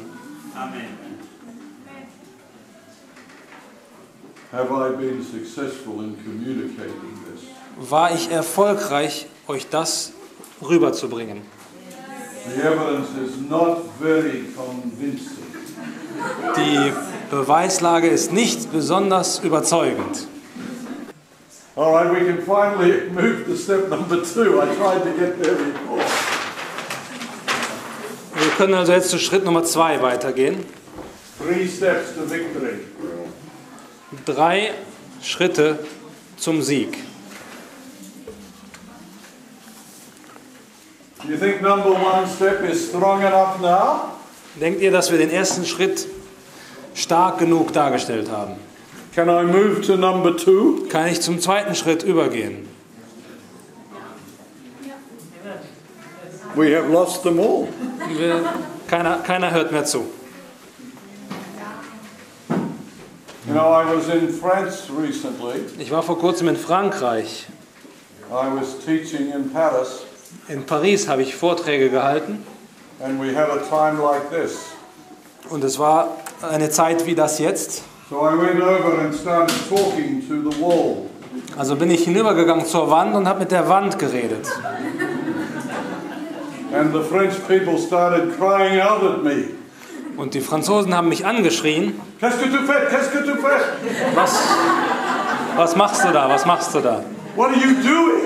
Have I been successful in communicating this? War ich erfolgreich, euch das rüberzubringen? The evidence is not very convincing. Die Beweislage ist nicht besonders überzeugend. All right, we can finally move to step number two. I tried to get there before. Wir können also jetzt zu Schritt Nummer zwei weitergehen. Three steps to victory. Drei Schritte zum Sieg. Do you think number one step is strong enough now? Denkt ihr, dass wir den ersten Schritt stark genug dargestellt haben? Can I move to number two? Kann ich zum zweiten Schritt übergehen? We have lost them all. Wir, keiner, keiner hört mehr zu. You know, I was in France recently. Ich war vor kurzem in Frankreich. I was teaching in Paris, In Paris habe ich Vorträge gehalten. and we had a time like this. Und es war eine Zeit wie das jetzt. So I went over and started talking to the wall. Also bin ich hinübergegangen zur Wand und habe mit der Wand geredet. And the French people started crying out at me. Und die Franzosen haben mich angeschrien. Qu'est-ce que tu fais? Qu'est-ce que tu fais? Was, was machst du da? Was machst du da? What are you doing?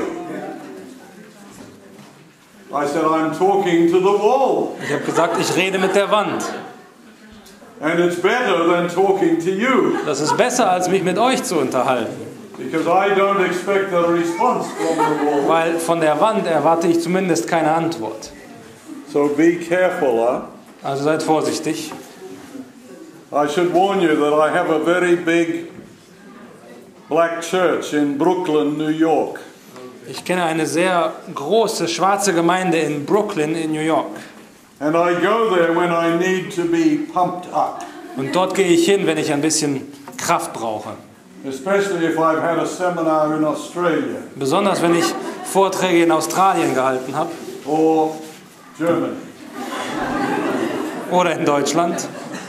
I said, I'm talking to the wall. Ich habe gesagt, ich rede mit der Wand. And it's better than talking to you. Das ist besser, als mich mit euch zu unterhalten. Because I don't expect a response from the wall. Weil von der Wand erwarte ich zumindest keine Antwort. So be careful, huh? Also seid vorsichtig. I should warn you that I have a very big black church in Brooklyn, New York. Ich kenne eine sehr große schwarze Gemeinde in Brooklyn in New York. And I go there when I need to be pumped up. Und dort gehe ich hin, wenn ich ein bisschen Kraft brauche. Especially if I've had a seminar in Australia Besonders wenn ich Vorträge in Australien gehalten habe or Germany. oder in Deutschland.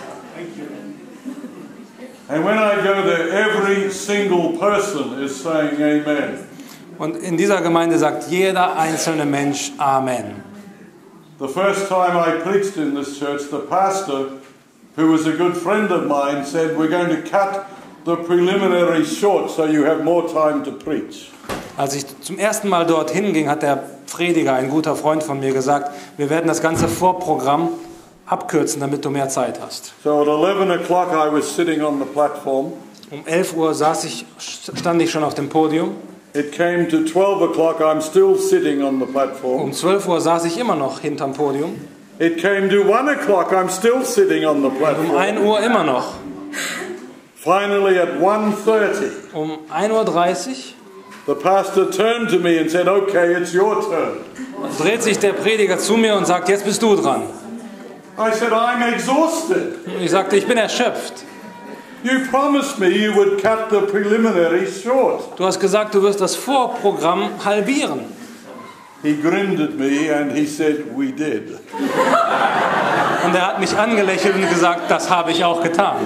And when I go there, every single person is saying amen. Und in dieser Gemeinde sagt jeder einzelne Mensch Amen. The first time I preached in this church, the pastor, who was a good friend of mine, said, we're going to cut the preliminary short so you have more time to preach. Als ich zum ersten Mal dorthin ging, hat der Prediger, ein guter Freund von mir, gesagt, wir werden das ganze Vorprogramm abkürzen, damit du mehr Zeit hast. So at eleven o'clock I was sitting on the platform. Um elf Uhr saß ich, stand ich schon auf dem Podium. It came to twelve o'clock, I'm still sitting on the platform. Um zwölf Uhr saß ich immer noch hinterm Podium. It came to one o'clock, I'm still sitting on the Um platform. ein Uhr immer noch. Finally at one thirty, Um ein Uhr dreißig the pastor turned to me and said, okay, it's your turn. dreht sich der Prediger zu mir und sagt, jetzt bist du dran. I said, I'm exhausted. Und ich sagte, ich bin erschöpft. You promised me you would cut the preliminaries short. Du hast gesagt, du wirst das Vorprogramm halbieren. He grinned at me and he said, we did. Und er hat mich angelächelt und gesagt, das habe ich auch getan.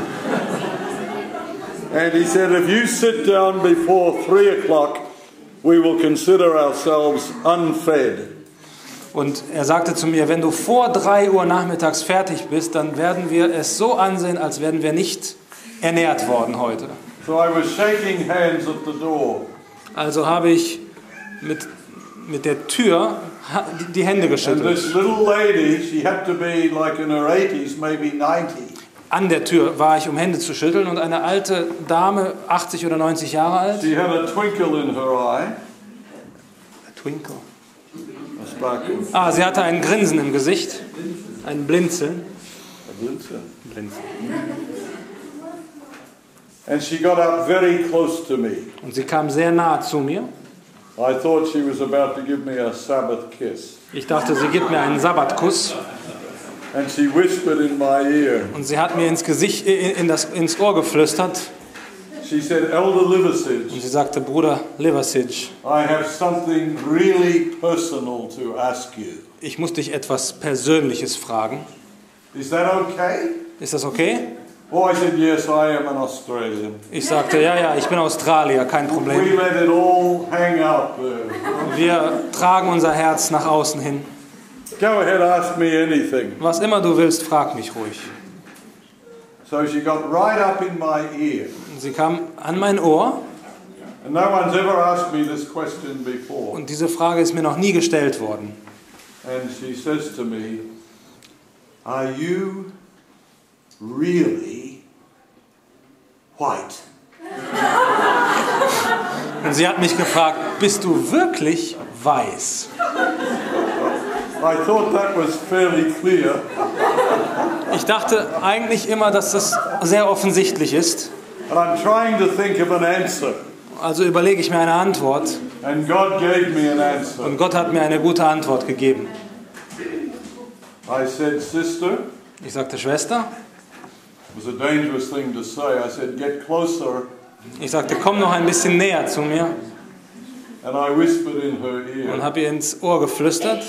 And he said, if you sit down before three o'clock, we will consider ourselves unfed. Und er sagte zu mir, wenn du vor drei Uhr nachmittags fertig bist, dann werden wir es so ansehen, als wären wir nicht ernährt worden heute. So I was shaking hands at the door. Also habe ich mit, mit der Tür ha- die- die Hände And geschüttelt. this little lady, she had to be like in her eighties, maybe ninety. An der Tür war ich, um Hände zu schütteln, und eine alte Dame, achtzig oder neunzig Jahre alt. She had a twinkle in her eye, Twinkle. a sparkle, Ah, sie hatte ein Grinsen im Gesicht, ein Blinzeln. a glitter. Blinzeln. And she got up very close to me. Und sie kam sehr nah zu mir. I thought she was about to give me a Sabbath kiss. Ich dachte, sie gibt mir einen Sabbatkuss. And she whispered in my ear. Und sie hat mir ins Gesicht, in, in das, ins Ohr geflüstert. She said, Elder Und Liversidge, sie sagte, Bruder Liversidge, I have something really personal to ask you. ich muss dich etwas Persönliches fragen. Is that okay? Ist das okay? Oh, I said, yes, I am an Australian. Ich sagte, ja, ja, ich bin Australier, kein We Problem. let it all hang out there. Wir tragen unser Herz nach außen hin. Go ahead, ask me anything. Was immer du willst, frag mich ruhig. So she got right up in my ear. Und sie kam an mein Ohr, And no one's ever asked me this question before. und diese Frage ist mir noch nie gestellt worden. And she says to me, are you really white? Und sie hat mich gefragt, bist du wirklich weiß? I thought that was fairly clear. Ich dachte eigentlich immer, dass das sehr offensichtlich ist. And I'm trying to think of an answer. Also überlege ich mir eine Antwort. And God gave me an answer. Und Gott hat mir eine gute Antwort gegeben. I said, sister, Ich sagte, Schwester. it was a dangerous thing to say. I said, get closer. Ich sagte, komm noch ein bisschen näher zu mir. And I whispered in her Und ear, habe ihr ins Ohr geflüstert.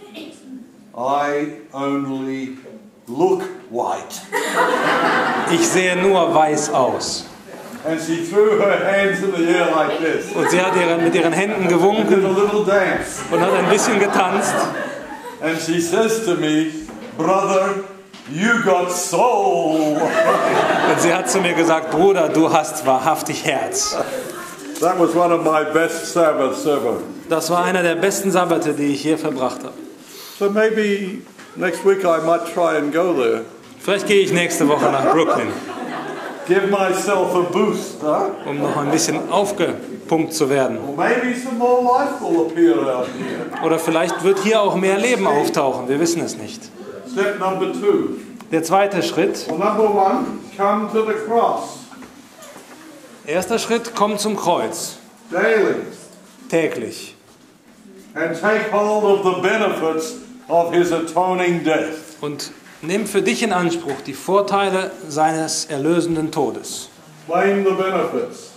I only look white. Ich sehe nur weiß aus. And she threw her hands in the air like this. Und sie hat ihre, mit ihren Händen Did gewunken a little dance. und hat ein bisschen getanzt. And she says to me, brother, you got soul. Und sie hat zu mir gesagt, Bruder, du hast wahrhaftig Herz. That was one of my best Sabbaths ever. Das war einer der besten Sabbate, die ich je verbracht habe. So maybe next week I might try and go there. Vielleicht gehe ich nächste Woche nach Brooklyn, Give myself a boost, huh? um noch ein bisschen aufgepumpt zu werden. Or maybe some more life will appear out here. Oder vielleicht wird hier auch mehr Leben auftauchen, wir wissen es nicht. Step number two. Der zweite Schritt, Well, number one, come to the cross. Erster Schritt, komm zum Kreuz. Daily. Täglich. And take hold of the benefits of his atoning death. Und nimm für dich in Anspruch die Vorteile seines erlösenden Todes. Claim the benefits.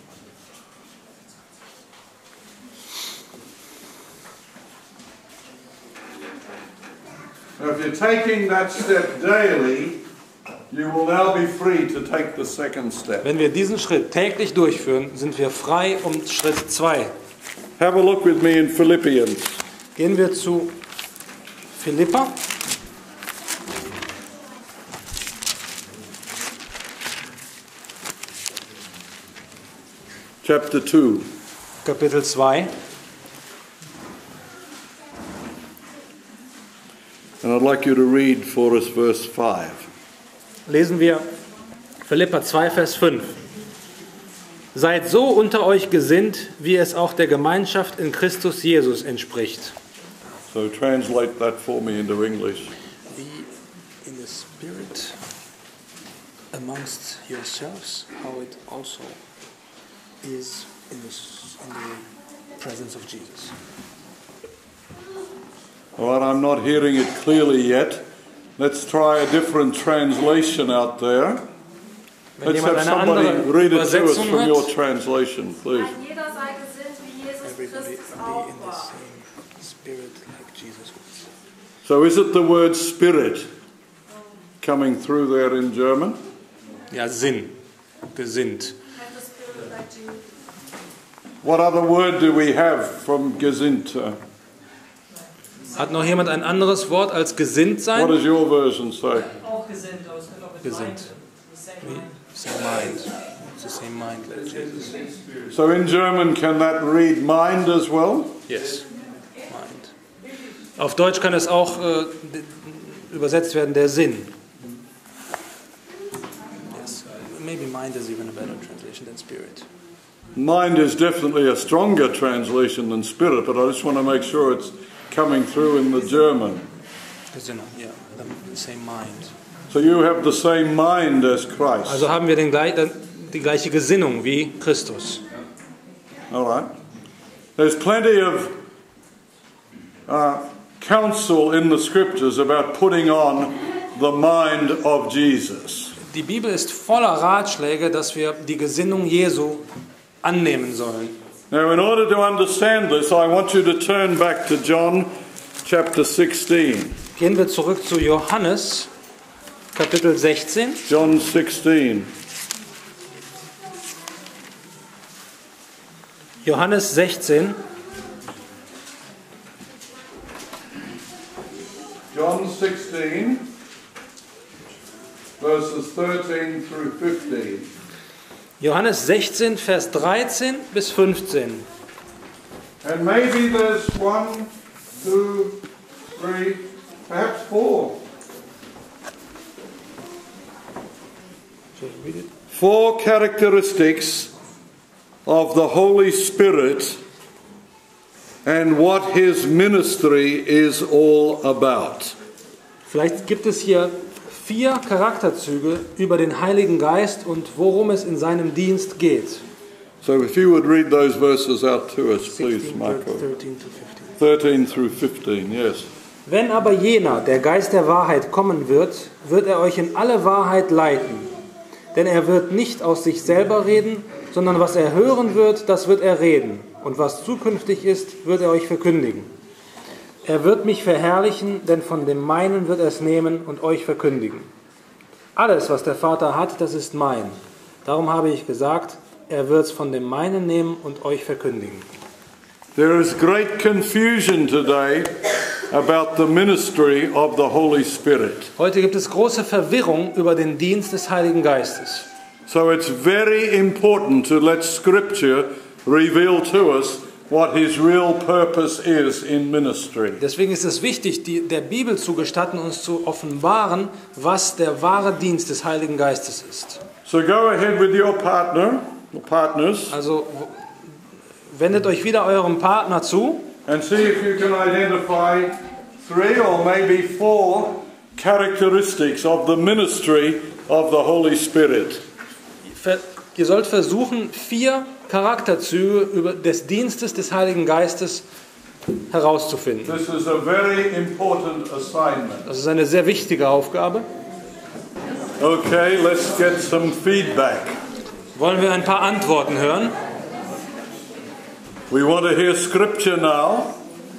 Now, if you're taking that step daily, you will now be free to take the second step. Wenn wir diesen Schritt täglich durchführen, sind wir frei um Schritt zwei. Have a look with me in Philippians. Gehen wir zu Philipper. Chapter two. Kapitel zwei. And I'd like you to read for us verse five. Lesen wir Philipper zwei, Vers fünf. Seid so unter euch gesinnt, wie es auch der Gemeinschaft in Christus Jesus entspricht. So translate that for me into English. Be in the spirit amongst yourselves, how it also is in the, in the presence of Jesus. All right, I'm not hearing it clearly yet. Let's try a different translation out there. Wenn Let's jemand have eine somebody andere read it to us Übersetzung from your hat, translation, please. Ein jeder sei gesinnt, wie Jesus Everybody Christus be auch in the war. same spirit like Jesus was. So is it the word spirit coming through there in German? ja, Sinn, gesinnt. Have the spirit like Jesus. What other word do we have from gesinnt? Uh, Hat noch jemand ein anderes Wort als gesinnt What sein? does your version say? Auch gesinnt, aber es wird auch mit Gesinnt. Mind. Same mind. Same mind. It's the same mind like Jesus. So in German, can that read mind as well? Yes. Mind. Auf Deutsch kann es auch äh, d- übersetzt werden, der Sinn. Yes. Maybe mind is even a better translation than spirit. Mind is definitely a stronger translation than spirit, but I just want to make sure it's coming through in the German. Gesinnung, yeah. The same mind. So you have the same mind as Christ. Also haben wir den, gleich- die gleiche Gesinnung wie Christus. All right. There's plenty of uh, counsel in the scriptures about putting on the mind of Jesus. Die Bibel ist voller Ratschläge, dass wir die Gesinnung Jesu annehmen sollen. Now, in order to understand this, I want you to turn back to John chapter sixteen. Gehen wir zurück zu Johannes, Kapitel sechzehn. John sixteen. Johannes sechzehn, John sixteen, verses thirteen through fifteen. Johannes sechzehn, Vers dreizehn bis fünfzehn. And maybe there's one, two, three, perhaps four. Shall I read it? Four characteristics of the Holy Spirit and what his ministry is all about. Vielleicht gibt es hier vier Charakterzüge über den Heiligen Geist und worum es in seinem Dienst geht. So if you would read those verses out to us, please, sixteen, Marco. thirteen to fifteen. thirteen through fifteen, yes. Wenn aber jener, der Geist der Wahrheit, kommen wird, wird er euch in alle Wahrheit leiten. Denn er wird nicht aus sich selber reden, sondern was er hören wird, das wird er reden. Und was zukünftig ist, wird er euch verkündigen. Er wird mich verherrlichen, denn von dem meinen wird er es nehmen und euch verkündigen. Alles, was der Vater hat, das ist mein. Darum habe ich gesagt, er wird es von dem meinen nehmen und euch verkündigen. There is great confusion today about the ministry of the Holy Spirit. Heute gibt es große Verwirrung über den Dienst des Heiligen Geistes. So it's very important to let Scripture reveal to us what his real purpose is in ministry. Deswegen ist es wichtig, die, der Bibel zu gestatten, uns zu offenbaren, was der wahre Dienst des Heiligen Geistes ist. So go ahead with your partner, or partners, Also wendet euch wieder eurem Partner zu and see if you can identify three or maybe four characteristics of the ministry of the Holy Spirit. Ver ihr sollt versuchen, vier Charakterzüge über des Dienstes des Heiligen Geistes herauszufinden. This is a very important assignment. Das ist eine sehr wichtige Aufgabe. Okay, let's get some feedback. Wollen wir ein paar Antworten hören? We want to hear scripture now.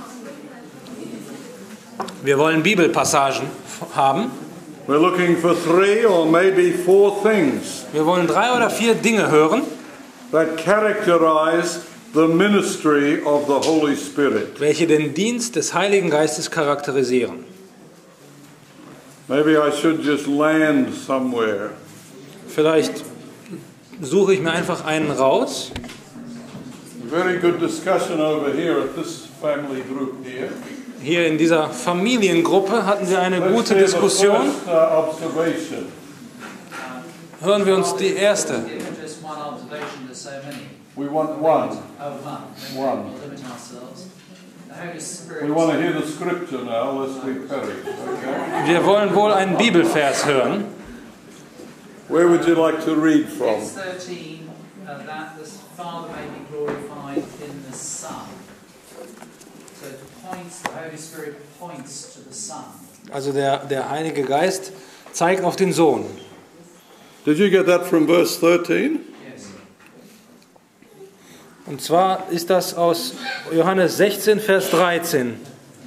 Wir wollen Bibelpassagen haben. We're looking for three or maybe four things Wir wollen drei oder vier Dinge hören, that characterize the ministry of the Holy Spirit. welche den Dienst des Heiligen Geistes charakterisieren. Maybe I should just land somewhere. Vielleicht suche ich mir einfach einen raus. Very good discussion over here at this family group here. Hier in dieser Familiengruppe hatten wir eine Let's gute hear the Diskussion. first, uh, observation. Hören wir uns die erste. Given just one observation, there's so many. We want one. Oh, one. Okay, One. We'll limit ourselves. The Holy Spirit. We want to hear the scripture now, lest we perish. Okay. Wir wollen wohl einen Bibelvers hören. Where would you like to read from? It's thirteen, uh, that the Father may be glorified in the Son. So it points, the Holy Spirit points to the Son. Also der, der Heilige Geist zeigt auf den Sohn. Did you get that from verse thirteen? Yes. Und zwar ist das aus Johannes sechzehn, Vers dreizehn.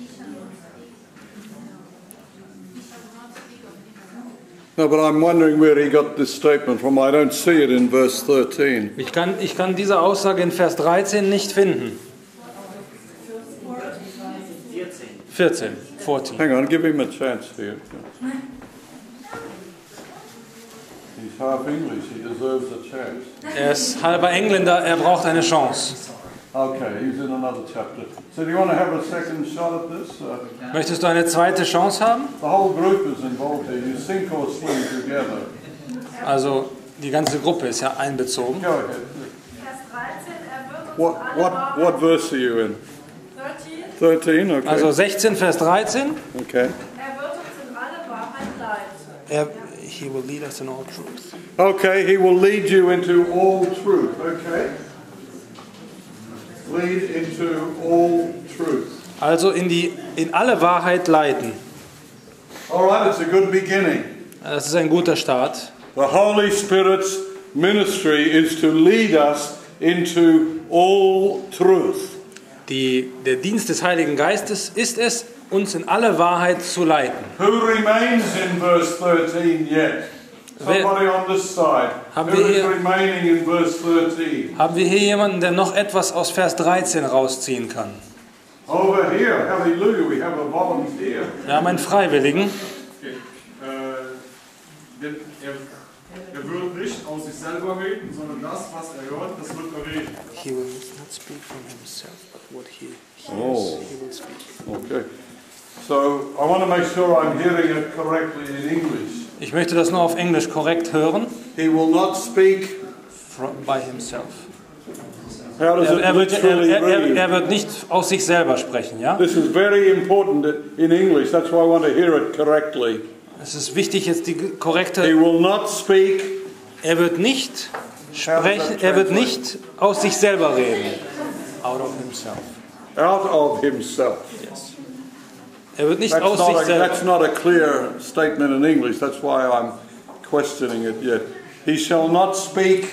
No, but I'm wondering where he got this statement from. I don't see it in verse thirteen. Ich kann, ich kann diese Aussage in Vers dreizehn nicht finden. vierzehn. vierzehn. Hang on, give him a chance here. He's half English, he deserves a chance. Er ist halber Engländer, er braucht eine Chance. Okay, he's in another chapter. So do you want to have a second shot at this? Uh, Möchtest du eine zweite Chance haben? the whole group is involved here. You sink or swim together. Also die ganze Gruppe ist ja einbezogen. Go ahead. Vers dreizehn, er wird uns What, alle what, Wahrheit- what verse are you in? dreizehn, thirteen, okay. Also sechzehn, Vers dreizehn. Okay. er wird uns in alle Wahrheit leiten. Er, he will lead us in all truth. Okay, he will lead you into all truth. Okay. Lead into all truth. Also in, die, in alle Wahrheit leiten. All right, it's a good beginning. Das ist ein guter Start. The Holy Spirit's ministry is to lead us into all truth. Die, der Dienst des Heiligen Geistes ist es, uns in alle Wahrheit zu leiten. Who remains in verse thirteen yet? Somebody on this side. Haben Who wir is hier- remaining in verse thirteen? Haben wir hier jemanden, der noch etwas aus Vers dreizehn rausziehen kann? Over here, hallelujah, we have a volunteer. Wir haben einen Freiwilligen. Okay. Äh, denn er, er wird nicht aus sich selber reden, sondern das, was er hört, das wird er reden. He will not speak from himself, but what he hears, Oh. he will speak. Okay. So I want to make sure I'm hearing it correctly in English. Ich möchte das nur auf Englisch korrekt hören. He will not speak. From, by himself. How does Er, it er, wird, er, literally er, er, read? er wird nicht aus sich selber sprechen, ja? This is very important in English. That's why I want to hear it correctly. Es ist wichtig, jetzt die He korrekte. will not speak. Er wird nicht sprechen, er wird nicht aus sich selber reden. Out of himself. Out of himself. Yes. Er wird nicht That's aus not, sich a, selber. that's not a clear statement in English. That's why I'm questioning it yet. He shall not speak.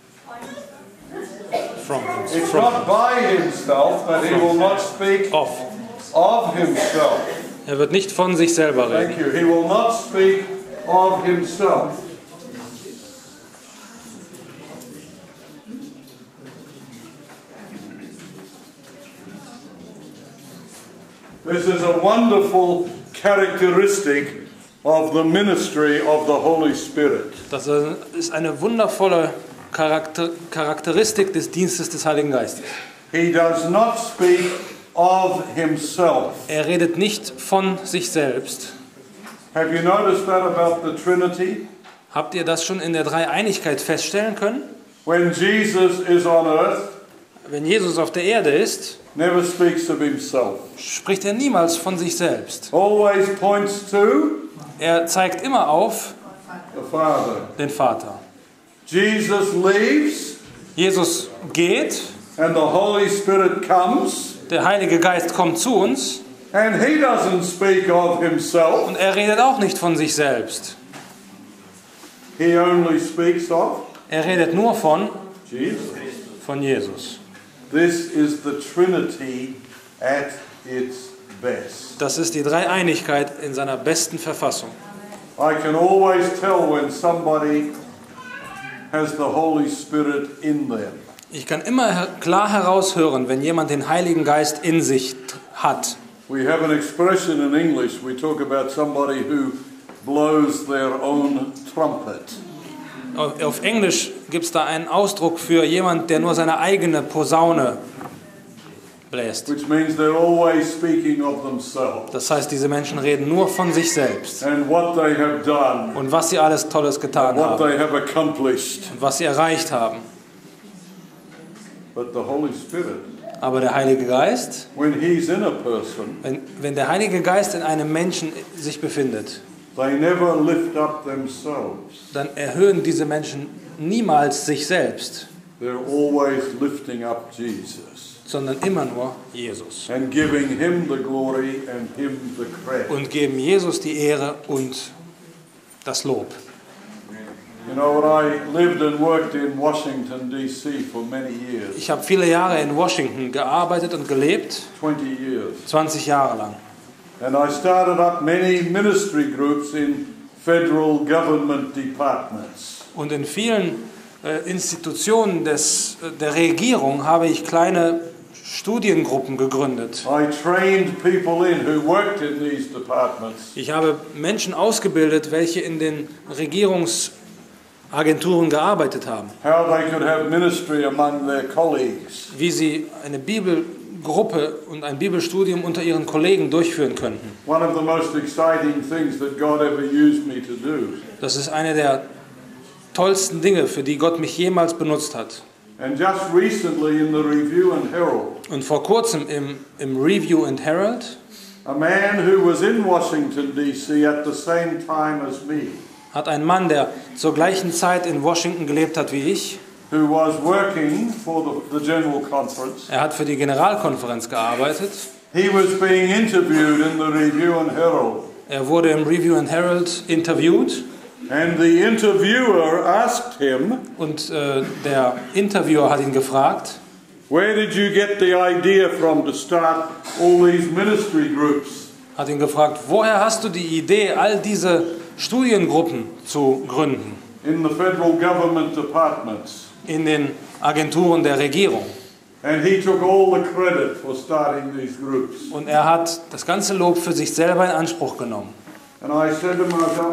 From It's himself. not by himself, but he will not speak Of. of himself. Er wird nicht von sich selber reden. Thank you. He will not speak of himself. This is a wonderful characteristic of the ministry of the Holy Spirit. Das ist eine wundervolle Charakter, Charakteristik des Dienstes des Heiligen Geistes. He does not speak of himself. Er redet nicht von sich selbst. Have you noticed that about the Trinity? Habt ihr das schon in der Dreieinigkeit feststellen können? When Jesus is on earth, Wenn Jesus auf der Erde ist, never speaks of himself. spricht er niemals von sich selbst. Always points to Er zeigt immer auf the Father. den Vater. Jesus leaves Jesus geht, and the Holy Spirit comes, der Heilige Geist kommt zu uns and he doesn't speak of himself. und er redet auch nicht von sich selbst. He only speaks of Er redet nur von, Jesus. von Jesus. This is the Trinity at its best. Das ist die Dreieinigkeit in seiner besten Verfassung. I can always tell when somebody has the Holy Spirit in them. Ich kann immer her- klar heraushören, wenn jemand den Heiligen Geist in sich t- hat. We have an expression in English, we talk about somebody who blows their own trumpet. Auf auf Englisch gibt es da einen Ausdruck für jemand, der nur seine eigene Posaune bläst. Which means they're always speaking of themselves Das heißt, diese Menschen reden nur von sich selbst and what they have done, und was sie alles Tolles getan what haben they have accomplished. und was sie erreicht haben. But the Holy Spirit, Aber der Heilige Geist, when He's in a person, wenn, wenn der Heilige Geist in einem Menschen sich befindet, they never lift up themselves. dann erhöhen diese Menschen niemals sich selbst, They're always lifting up Jesus sondern immer nur Jesus. and giving Him the glory and Him the credit. Und geben Jesus die Ehre und das Lob. You know, when I lived and worked in Washington, D C for many years, Ich habe viele Jahre in Washington gearbeitet und gelebt, twenty years, zwanzig Jahre lang. and I started up many ministry groups in federal government departments. Und in vielen äh, Institutionen des, äh, der Regierung habe ich kleine Studiengruppen gegründet. I trained people in who worked in these departments Ich habe Menschen ausgebildet, welche in den Regierungsagenturen gearbeitet haben, how they could have ministry among their colleagues. wie sie eine Bibelgruppe und ein Bibelstudium unter ihren Kollegen durchführen könnten. One of the most exciting things that God ever used me to do. Das ist eine der tollsten Dinge, für die Gott mich jemals benutzt hat. And just recently in the Review and Herald, Und vor kurzem im, im Review and Herald a man who was in Washington, D C at the same time as me, hat ein Mann, der zur gleichen Zeit in Washington gelebt hat wie ich, who was working for the, the General Conference, er hat für die Generalkonferenz gearbeitet, he was being interviewed in the Review and Herald. er wurde im Review and Herald interviewt And the interviewer asked him, und äh, der Interviewer hat ihn gefragt, where did you get the idea from to start all these ministry groups? hat ihn gefragt, woher hast du die Idee, all diese Studiengruppen zu gründen In the federal government departments. in den Agenturen der Regierung? And he took all the credit for starting these groups. Und er hat das ganze Lob für sich selber in Anspruch genommen. And I said to myself,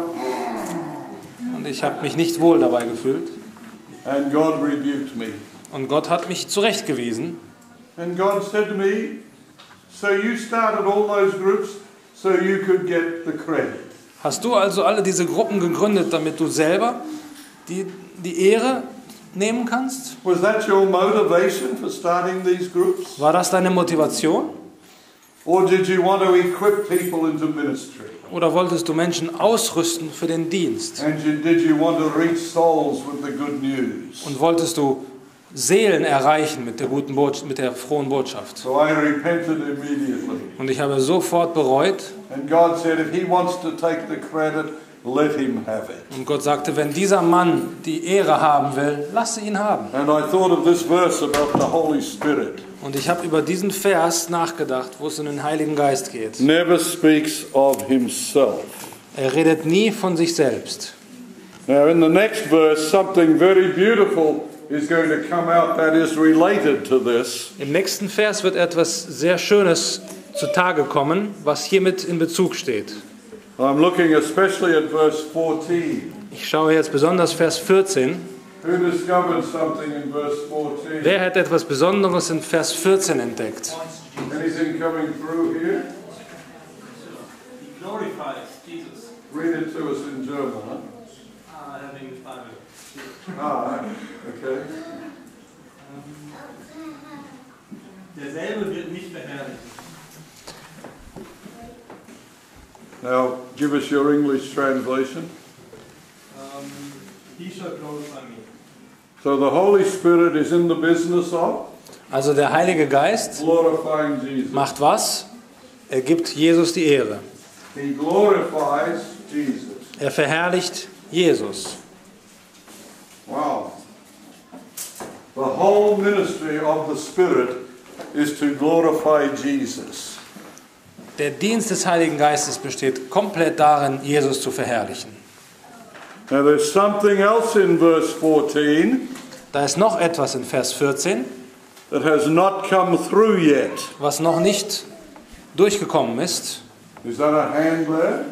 Und ich habe mich nicht wohl dabei gefühlt. and God rebuked me. Und Gott hat mich zurechtgewiesen. And God said to me, so you started all those groups so you could get the credit. Hast du also alle diese Gruppen gegründet, damit du selber die, die Ehre nehmen kannst? Was that your motivation for starting these groups? War das deine Motivation? Or did you want to equip people into ministry? Oder wolltest du Menschen ausrüsten für den Dienst? And you, did you want to reach souls with the good news? Und wolltest du Seelen erreichen mit der guten Botschaft, mit der frohen Botschaft? So I repented immediately. Und ich habe sofort bereut. And God said, if he wants to take the credit, let him have it. Und Gott sagte, wenn dieser Mann die Ehre haben will, lasse ihn haben. And I thought of this verse about the Holy Spirit. Und ich habe über diesen Vers nachgedacht, wo es um den Heiligen Geist geht. Never speaks of himself. Er redet nie von sich selbst. Now in the next verse, something very beautiful is going to come out that is related to this. Im nächsten Vers wird etwas sehr Schönes zutage kommen, was hiermit in Bezug steht. I'm looking especially at verse fourteen. Ich schaue jetzt besonders Vers vierzehn. Who discovered something in verse fourteen? Wer hat etwas Besonderes in Vers vierzehn entdeckt? Anything coming through here? He glorifies Jesus. Read it to us in German. Huh? Ah, I have English Bible. Ah, okay. Derselbe wird nicht verherrlicht. Now, give us your English translation. Um, he shall glorify me. So the Holy Spirit is in the business of Also der Heilige Geist glorifying Jesus. macht was? Er gibt Jesus die Ehre. He glorifies Jesus. Er verherrlicht Jesus. Wow. The whole ministry of the Spirit is to glorify Jesus. Der Dienst des Heiligen Geistes besteht komplett darin, Jesus zu verherrlichen. Now there's something else in verse fourteen Da ist noch etwas in Vers vierzehn, that has not come through yet. was noch nicht durchgekommen ist. Is that a hand there?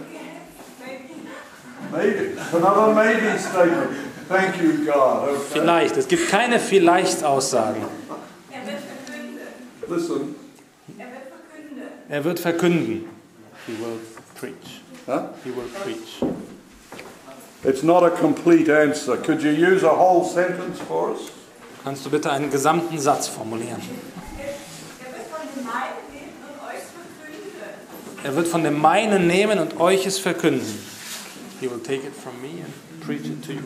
Maybe. Another maybe statement. Thank you, God. Okay. Vielleicht. Es gibt keine Vielleicht-Aussagen. Er wird verkünden. Listen. Er wird verkünden. Er wird verkünden. He will preach. Huh? He will preach. It's not a complete answer. Could you use a whole sentence for us? Kannst du bitte einen gesamten Satz formulieren? Er wird von dem Meinen nehmen und euch verkünden. Er wird von dem Meinen nehmen und euch es verkünden. He will take it from me and preach it to you.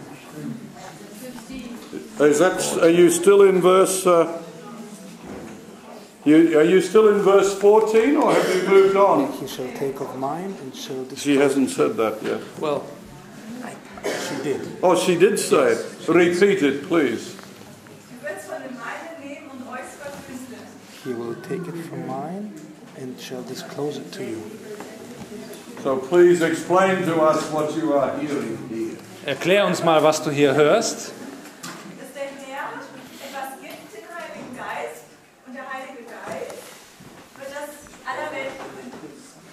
Is that? Are you still in verse? Uh, you, are you still in verse fourteen, or have you moved on? He shall take of mine and shall She hasn't said that yet. Well, she did. Oh, she did say it. Repeat it, please. Er wird von dem Meinen nehmen und euch verkünden. He will take it from mine and shall disclose it to you. So please explain to us what you are hearing here. Erklär uns mal, was du hier hörst. Dass der Herr etwas gibt, den Heiligen Geist, und der Heilige Geist wird das aller Welt verkünden.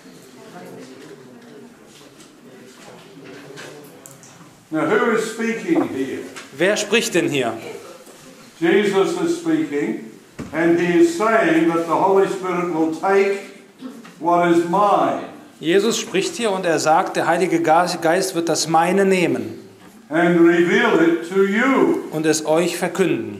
Now, who is speaking here? Wer spricht denn hier? Jesus is speaking, and he is saying that the Holy Spirit will take what is mine Jesus spricht hier und er sagt, der Heilige Geist wird das Meine nehmen and reveal it to you. und es euch verkünden.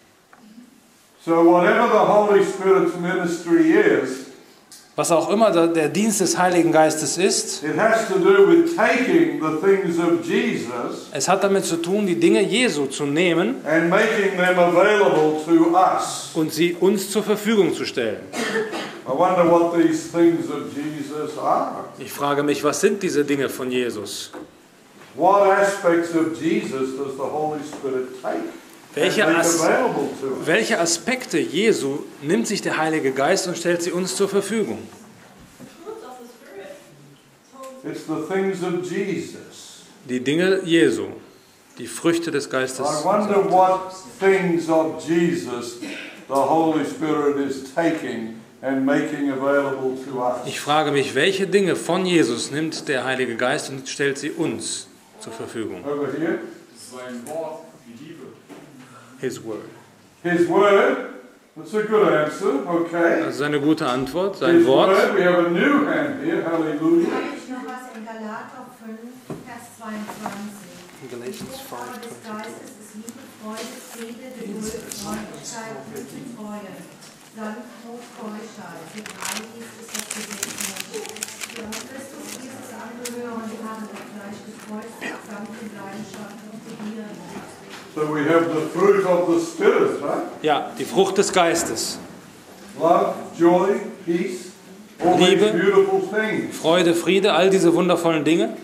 So whatever the Holy Spirit's ministry is, Was auch immer der Dienst des Heiligen Geistes ist, it has to do with taking the things of Jesus es hat damit zu tun, die Dinge Jesu zu nehmen and making them available to us. und sie uns zur Verfügung zu stellen. I wonder what these things of Jesus are. Ich frage mich, was sind diese Dinge von Jesus? What aspects of Jesus does the Holy Spirit take Welche, and make As available to us? welche Aspekte Jesu nimmt sich der Heilige Geist und stellt sie uns zur Verfügung? Fruits of the Spirit. It's the things of Jesus. Die Dinge Jesu, die Früchte des Geistes. I wonder what things of Jesus the Holy Spirit is taking and making available to us. Ich frage mich, welche Dinge von Jesus nimmt der Heilige Geist und stellt sie uns zur Verfügung? Over here, Sein Wort, die Liebe. His Word. His word. That's a good answer. Okay. Das ist eine gute Antwort, sein His Wort. word. We have a new hand here. Hallelujah. Habe ich noch was in Galater fünf, Vers zweiundzwanzig. Galatians Die Frucht aber des Geistes ist Liebe, Freude, Friede, Geduld, Freundlichkeit, Güte, Treue, Sanftmut, Keuschheit. Mit all dies ist das Gesetz nicht. Die an Christus Jesus angehören, die haben das Fleisch gekreuzigt, samt den Leidenschaften und Begierden. So we have the fruit of the Spirit, right? Ja, die Frucht des Geistes. Love, joy, peace, all Liebe. these beautiful things. Freude, Friede, all diese wundervollen Dinge.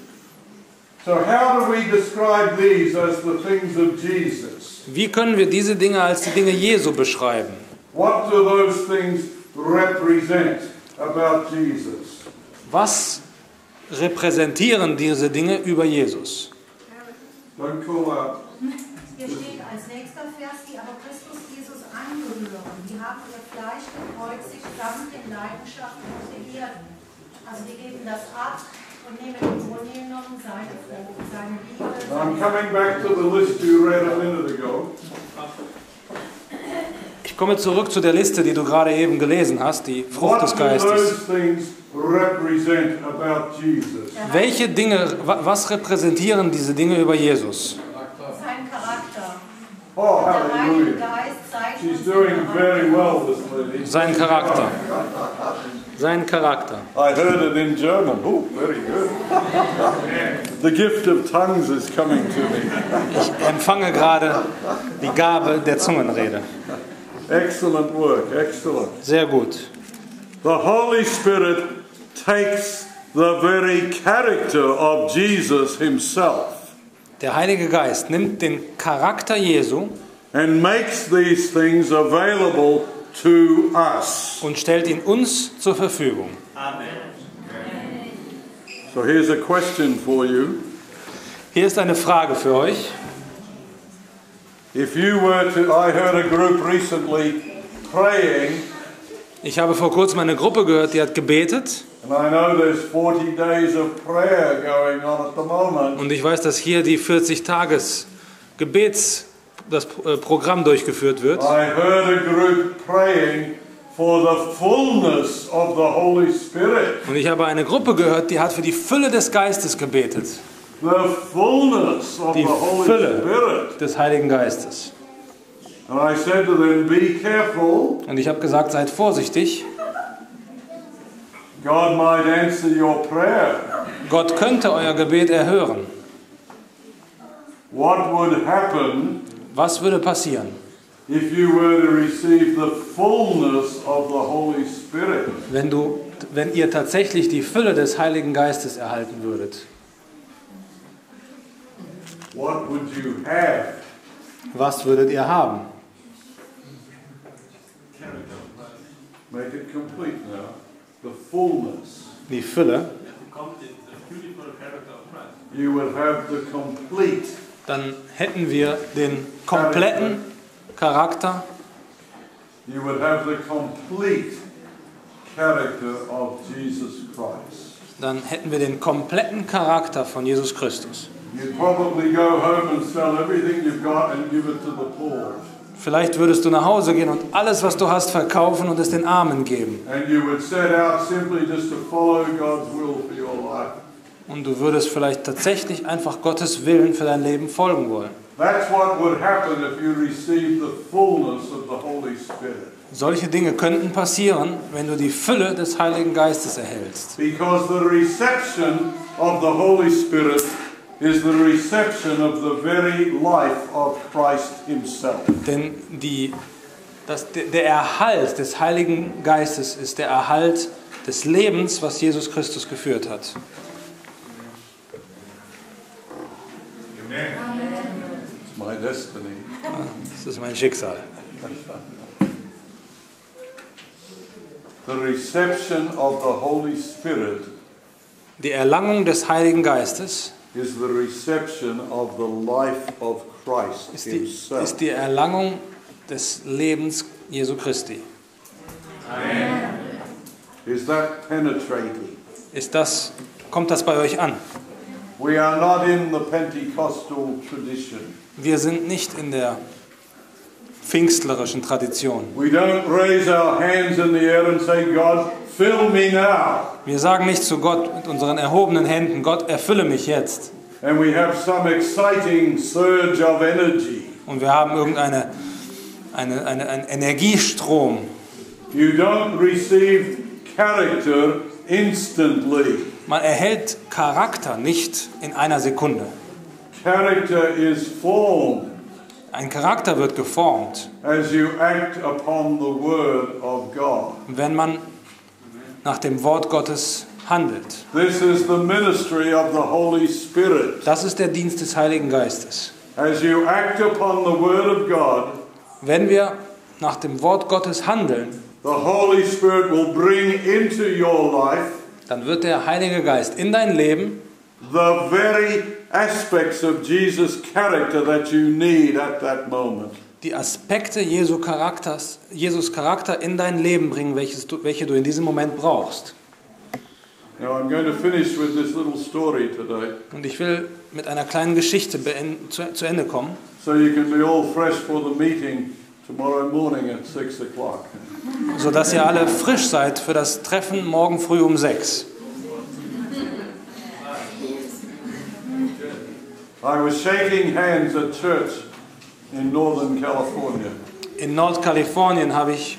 So how do we describe these as the things of Jesus? Wie können wir diese Dinge als die Dinge Jesu beschreiben? What do those things represent about Jesus? Was repräsentieren diese Dinge über Jesus? Don't call out. Hier steht als nächster Vers, die aber Christus Jesus angehören. Die haben ihr Fleisch gekreuzigt, samt den Leidenschaften und Begierden. Also die geben das ab und nehmen im Grunde genommen seine Frucht, seine Liebe. I'm coming back to the list you read a minute ago. Ich komme zurück zu der Liste, die du gerade eben gelesen hast, die Frucht des What do Geistes. those things represent about Jesus? Welche Dinge, wa- was repräsentieren diese Dinge über Jesus? Sein Charakter. Oh, Der Heilige hallelujah. Geist zeigt She's uns doing den very Charakter. well, this lady. Sein Charakter. Sein Charakter. I heard it in German. Oh, very good. The gift of tongues is coming to me. Ich empfange gerade die Gabe der Zungenrede. Excellent work, excellent. Sehr gut. The Holy Spirit takes the very character of Jesus himself Der Heilige Geist nimmt den Charakter Jesu and makes these things available to us. und stellt ihn uns zur Verfügung. Amen. So here's a question for you. Hier ist eine Frage für euch. If you were to, I heard a group recently praying, Ich habe vor kurzem eine Gruppe gehört, die hat gebetet. and I know there's forty days of prayer going on at the moment. Und ich weiß, dass hier die vierzig Tages Gebets das äh, Programm durchgeführt wird. I heard a group praying for the fullness of the Holy Spirit. Und ich habe eine Gruppe gehört, die hat für die Fülle des Geistes gebetet. The fullness of Die the Holy Fülle Spirit. des Heiligen Geistes. And I said to them, be careful. Und ich habe gesagt, seid vorsichtig. God might answer your prayer. Gott könnte euer Gebet erhören. What would happen Was würde passieren, if you were to receive the fullness of the Holy Spirit? wenn, du, wenn ihr tatsächlich die Fülle des Heiligen Geistes erhalten würdet? What would you have? Was würdet ihr haben? Make it complete now. The fullness. Die Fülle. Kommt in the beautiful character of Christ. You would have the complete. Dann hätten wir den kompletten Charakter, You would have the complete character of Jesus Christ. dann hätten wir den kompletten Charakter von Jesus Christus. You'd probably go home and sell everything you've got and give it to the poor. Vielleicht würdest du nach Hause gehen und alles, was du hast, verkaufen und es den Armen geben. And you would set out simply just to follow God's will for your life. Und du würdest vielleicht tatsächlich einfach Gottes Willen für dein Leben folgen wollen. That's what would happen if you received the fullness of the Holy Spirit. Solche Dinge könnten passieren, wenn du die Fülle des Heiligen Geistes erhältst. Because the reception of the Holy Spirit is the reception of the very life of Christ himself. Denn die, das, der Erhalt des Heiligen Geistes ist der Erhalt des Lebens, was Jesus Christus geführt hat. It's my destiny. Das ist mein Schicksal. The reception of the Holy Spirit Die Erlangung des Heiligen Geistes is the reception of the life of Christ ist die, himself. ist die Erlangung des Lebens Jesu Christi. Is that penetrating? Ist das, kommt das bei euch an? We are not in the Pentecostal tradition. Wir sind nicht in der pfingstlerischen Tradition. We don't raise our hands in the air and say, God, fill me now. Wir sagen nicht zu Gott mit unseren erhobenen Händen, Gott, erfülle mich jetzt. And we have some exciting surge of energy. Und wir haben irgendeine eine, eine, einen Energiestrom. You don't receive character instantly. Man erhält Charakter nicht in einer Sekunde. Character is formed Ein Charakter wird geformt, as you act upon the word of God. wenn man nach dem Wort Gottes handelt. This is the ministry of the Holy Spirit. Das ist der Dienst des Heiligen Geistes. As you act upon the word of God, Wenn wir nach dem Wort Gottes handeln, the Holy Spirit will bring into your life dann wird der Heilige Geist in dein Leben the very aspects of Jesus' character that you need at that moment. die Aspekte Jesu Charakters, Jesus Charakter in dein Leben bringen, welches du, welche du in diesem Moment brauchst. Now I'm going to finish with this little story today, Und ich will mit einer kleinen Geschichte beend, zu, zu Ende kommen, so you can be all fresh for the meeting tomorrow morning at six o'clock. sodass ihr alle frisch seid für das Treffen morgen früh um sechs. I was shaking hands at church in Northern California. In Nordkalifornien habe ich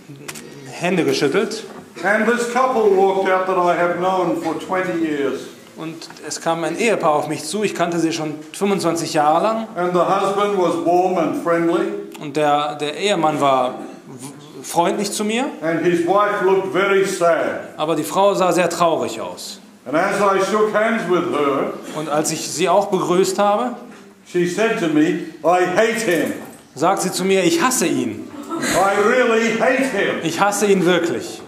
Hände geschüttelt And this couple walked out that I have known for twenty years. Und es kam ein Ehepaar auf mich zu, ich kannte sie schon fünfundzwanzig Jahre lang. And the husband was warm and friendly. Und der, der Ehemann war freundlich zu mir. And his wife looked very sad. Aber die Frau sah sehr traurig aus. And as I shook hands with her, und als ich sie auch begrüßt habe, she said to me, I hate him. sagt sie zu mir, ich hasse ihn. I really hate him. Ich hasse ihn wirklich.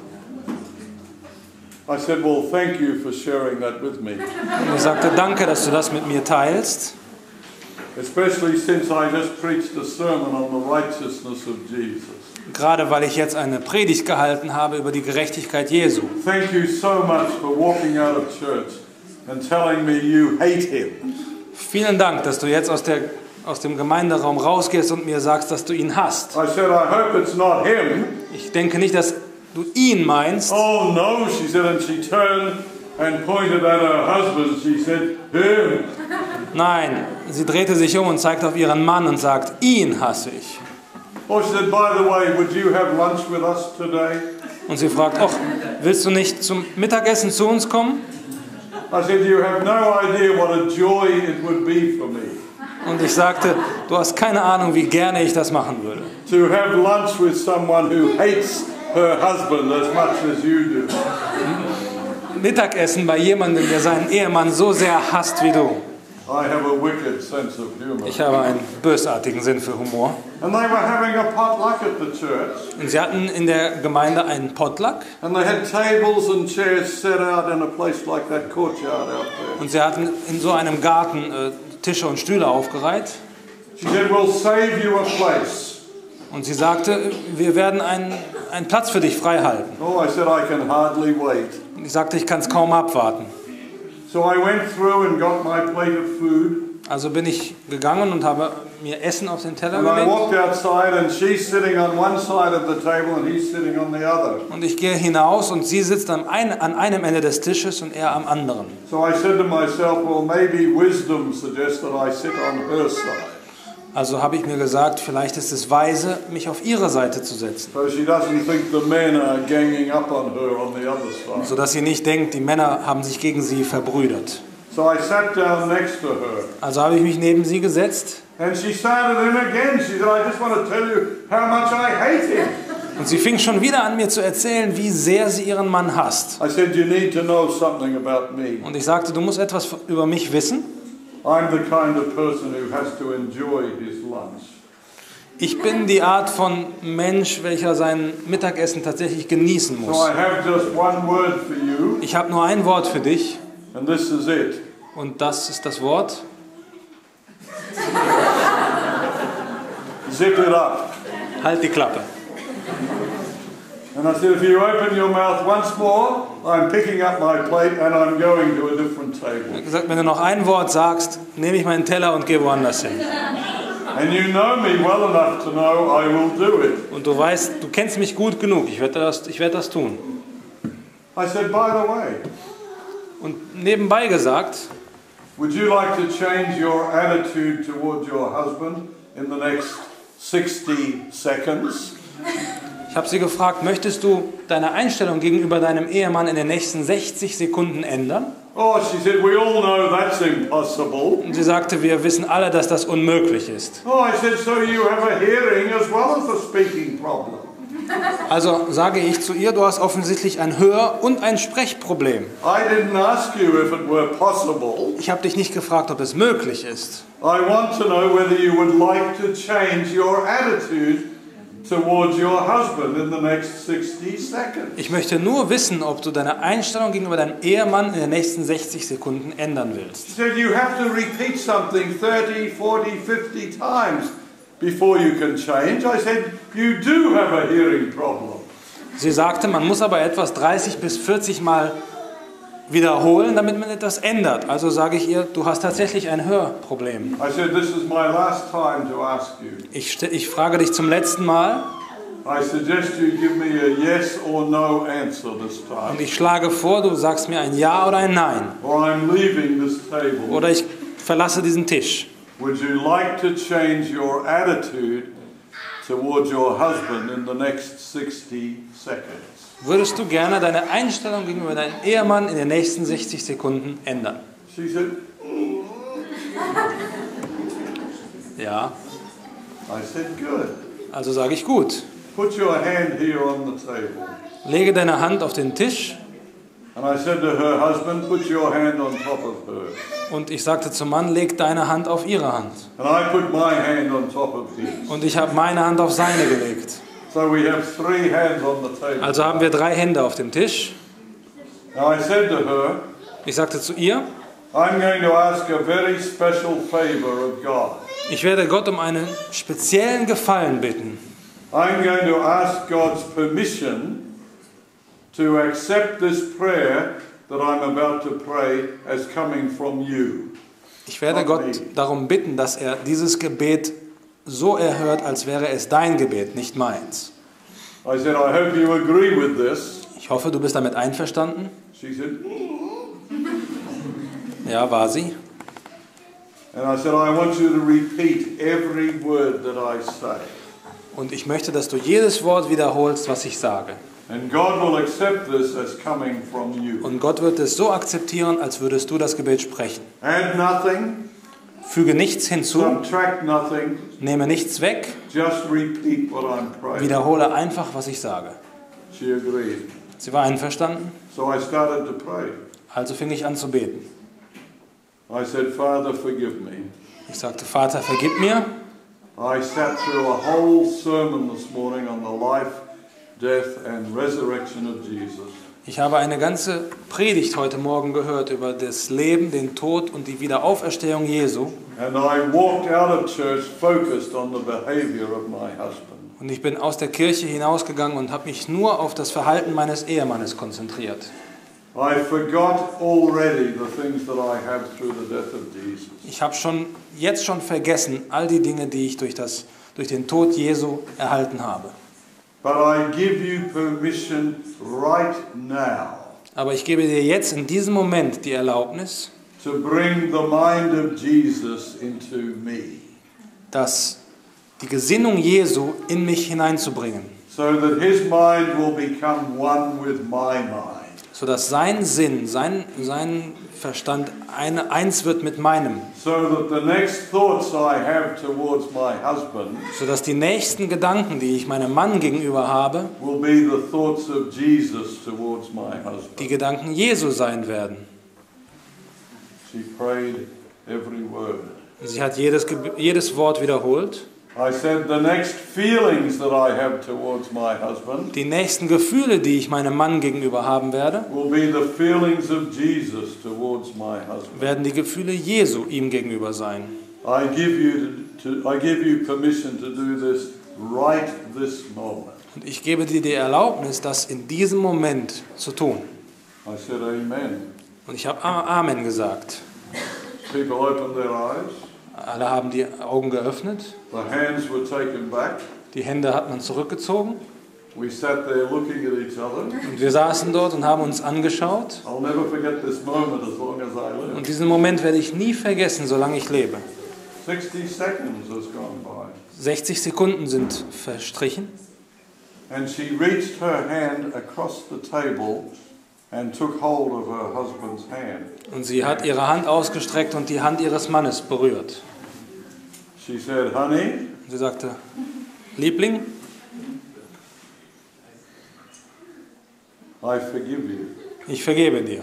I said, well, thank you for sharing that with me. Und ich sagte, danke, dass du das mit mir teilst. Especially since I just preached a sermon on the righteousness of Jesus. Gerade weil ich jetzt eine Predigt gehalten habe über die Gerechtigkeit Jesu. Thank you so much for walking out of church and telling me you hate him. Vielen Dank, dass du jetzt aus, der, aus dem Gemeinderaum rausgehst und mir sagst, dass du ihn hasst. I said, I hope it's not him. Ich denke nicht, dass du ihn meinst. Oh no, she said, and she turned and pointed at her husband. She said, him. Nein, sie drehte sich um und zeigte auf ihren Mann und sagt, ihn hasse ich. Oh, she said, by the way, would you have lunch with us today? Und sie fragt, ach, willst du nicht zum Mittagessen zu uns kommen? I said, you have no idea what a joy it would be for me. Und ich sagte, du hast keine Ahnung, wie gerne ich das machen würde. To have lunch with someone who hates her husband as much as you do. Mittagessen bei jemandem, der seinen Ehemann so sehr hasst wie du. I have a wicked sense of humor. Ich habe einen bösartigen Sinn für Humor. And they were having a potluck at the church. Und sie hatten in der Gemeinde einen Potluck. And they had tables and chairs set out in a place like that courtyard out there. Und sie hatten in so einem Garten äh, Tische und Stühle aufgereiht. She said, "We'll save you a place." Und sie sagte, wir werden einen, einen Platz für dich frei halten. Oh, I said, I can hardly wait. Und ich sagte, ich kann es kaum abwarten. So I went through and got my plate of food. Also bin ich gegangen und habe mir Essen auf den Teller And I gelegt. walked outside and she's sitting on one side of the table and he's sitting on the other. Und ich gehe hinaus und sie sitzt an, ein, an einem Ende des Tisches und er am anderen. So I said to myself, well, maybe wisdom suggests that I sit on her side. Also habe ich mir gesagt, vielleicht ist es weise, mich auf ihre Seite zu setzen. So she doesn't think the men are ganging up on her on the other side. Sodass sie nicht denkt, die Männer haben sich gegen sie verbrüdert. So I sat down next to her. Also habe ich mich neben sie gesetzt. And she started in again. She said, I just want to tell you how much I hate him. Und sie fing schon wieder an, mir zu erzählen, wie sehr sie ihren Mann hasst. I said, you need to know something about me. Und ich sagte, du musst etwas über mich wissen. I'm the kind of person who has to enjoy his lunch. Ich bin die Art von Mensch, welcher sein Mittagessen tatsächlich genießen muss. So I have just one word for you. Ich habe nur ein Wort für dich. And this is it. Und das ist das Wort. Zip it up. Halt die Klappe. And I said, if you open your mouth once more, I'm picking up my plate and I'm going to a different table. Ich habe gesagt, wenn du noch ein Wort sagst, nehme ich meinen Teller und gehe woanders hin. And you know me well enough to know I will do it. Und du weißt, du kennst mich gut genug. Ich werde das, ich werde das tun. I said, by the way, Und nebenbei gesagt, would you like to change your attitude toward your husband in the next sixty seconds? ich habe sie gefragt, möchtest du deine Einstellung gegenüber deinem Ehemann in den nächsten sechzig Sekunden ändern? Oh, she said, we all know that's impossible. Und sie sagte, wir wissen alle, dass das unmöglich ist. Oh, I said, so you have a hearing as well as a speaking problem. Also sage ich zu ihr, du hast offensichtlich ein Hör- und ein Sprechproblem. I didn't ask you if it were possible. Ich habe dich nicht gefragt, ob es möglich ist. I want to know whether you would like to change your attitude towards your husband in the next sixty seconds. Ich möchte nur wissen, ob du deine Einstellung gegenüber deinem Ehemann in den nächsten sechzig Sekunden ändern willst. She said you have to repeat something thirty, forty, fifty times before you can change. I said, you do have a hearing problem. Sie sagte, man muss aber etwas dreißig bis vierzig Mal wiederholen, damit man etwas ändert. Also sage ich ihr, du hast tatsächlich ein Hörproblem. I said, this is my last time to ask you. Ich, st- ich frage dich zum letzten Mal I suggest you give me a yes or no answer this und time. ich schlage vor, du sagst mir ein Ja oder ein Nein. Or I'm leaving this table. Oder ich verlasse diesen Tisch. Would you like to change your attitude towards your husband in the next sixty seconds? würdest du gerne deine Einstellung gegenüber deinem Ehemann in den nächsten sechzig Sekunden ändern? She said, Ja. I said, good. Also sage ich gut. Put your hand here on the table. Lege deine Hand auf den Tisch. And I said to her husband, put your hand on top of hers. Und ich sagte zum Mann, leg deine Hand auf ihre Hand. And I put my hand on top of his. Und ich habe meine Hand auf seine gelegt. So we have three hands on the table. Also haben wir drei Hände auf dem Tisch. Now I said to her, Ich sagte zu ihr, I'm going to ask a very special favor of God. ich werde Gott um einen speziellen Gefallen bitten. I'm going to ask God's permission to accept this prayer that I'm about to pray as coming from you. Ich werde Gott darum bitten, dass er dieses Gebet so erhört, als wäre es dein Gebet, nicht meins. I said, I hope you agree with this. Ich hoffe, du bist damit einverstanden. She said, Ja, war sie. and I said, I want you to repeat every word that I say. Und ich möchte, dass du jedes Wort wiederholst, was ich sage. And God will accept this as coming from you. Und Gott wird es so akzeptieren, als würdest du das Gebet sprechen. Add nothing, Füge nichts hinzu, subtract nothing, nehme nichts weg, just repeat what I'm praying. wiederhole einfach, was ich sage. She agreed. Sie war einverstanden, So I started to pray. also fing ich an zu beten. I said, Father, forgive me. Ich sagte, Vater, vergib mir. I sat through a whole sermon this morning on the life, death and resurrection of Jesus. Ich habe eine ganze Predigt heute Morgen gehört über das Leben, den Tod und die Wiederauferstehung Jesu. And I walked out of church focused on the behavior of my husband. Und ich bin aus der Kirche hinausgegangen und habe mich nur auf das Verhalten meines Ehemannes konzentriert. I forgot already the things that I have through the death of Jesus. Ich habe schon jetzt schon vergessen all die Dinge, die ich durch, das, durch den Tod Jesu erhalten habe. But I give you permission right now Aber ich gebe dir jetzt in diesem Moment die Erlaubnis, to bring the mind of Jesus into me, dass die Gesinnung Jesu in mich hineinzubringen, so that his mind will become one with my mind. sodass sein Sinn, sein, sein Verstand eine, eins wird mit meinem, So that the next thoughts I have towards my husband sodass die nächsten Gedanken, die ich meinem Mann gegenüber habe, will be the thoughts of Jesus towards my husband. die Gedanken Jesu sein werden. She prayed every word. Sie hat jedes, Ge- jedes Wort wiederholt. I said the next feelings that I have towards my husband Die nächsten Gefühle, die ich meinem Mann gegenüber haben werde, will be the feelings of Jesus towards my husband. werden die Gefühle Jesu ihm gegenüber sein. I give you to, I give you permission to do this right this moment. Und ich gebe dir die Erlaubnis, das in diesem Moment zu tun. I said amen. Und ich habe Amen gesagt. People opened their eyes. Alle haben die Augen geöffnet. The hands were taken back. Die Hände hat man zurückgezogen. We sat there looking at each other. Und wir saßen dort und haben uns angeschaut. I'll never forget this moment as long as I live. Und diesen Moment werde ich nie vergessen, solange ich lebe. sixty seconds has gone by. sechzig Sekunden sind verstrichen. And she reached her hand across the table and took hold of her husband's hand. Und sie hat ihre Hand ausgestreckt und die Hand ihres Mannes berührt. She said, honey, Sie sagte, Liebling, I forgive you. ich vergebe dir.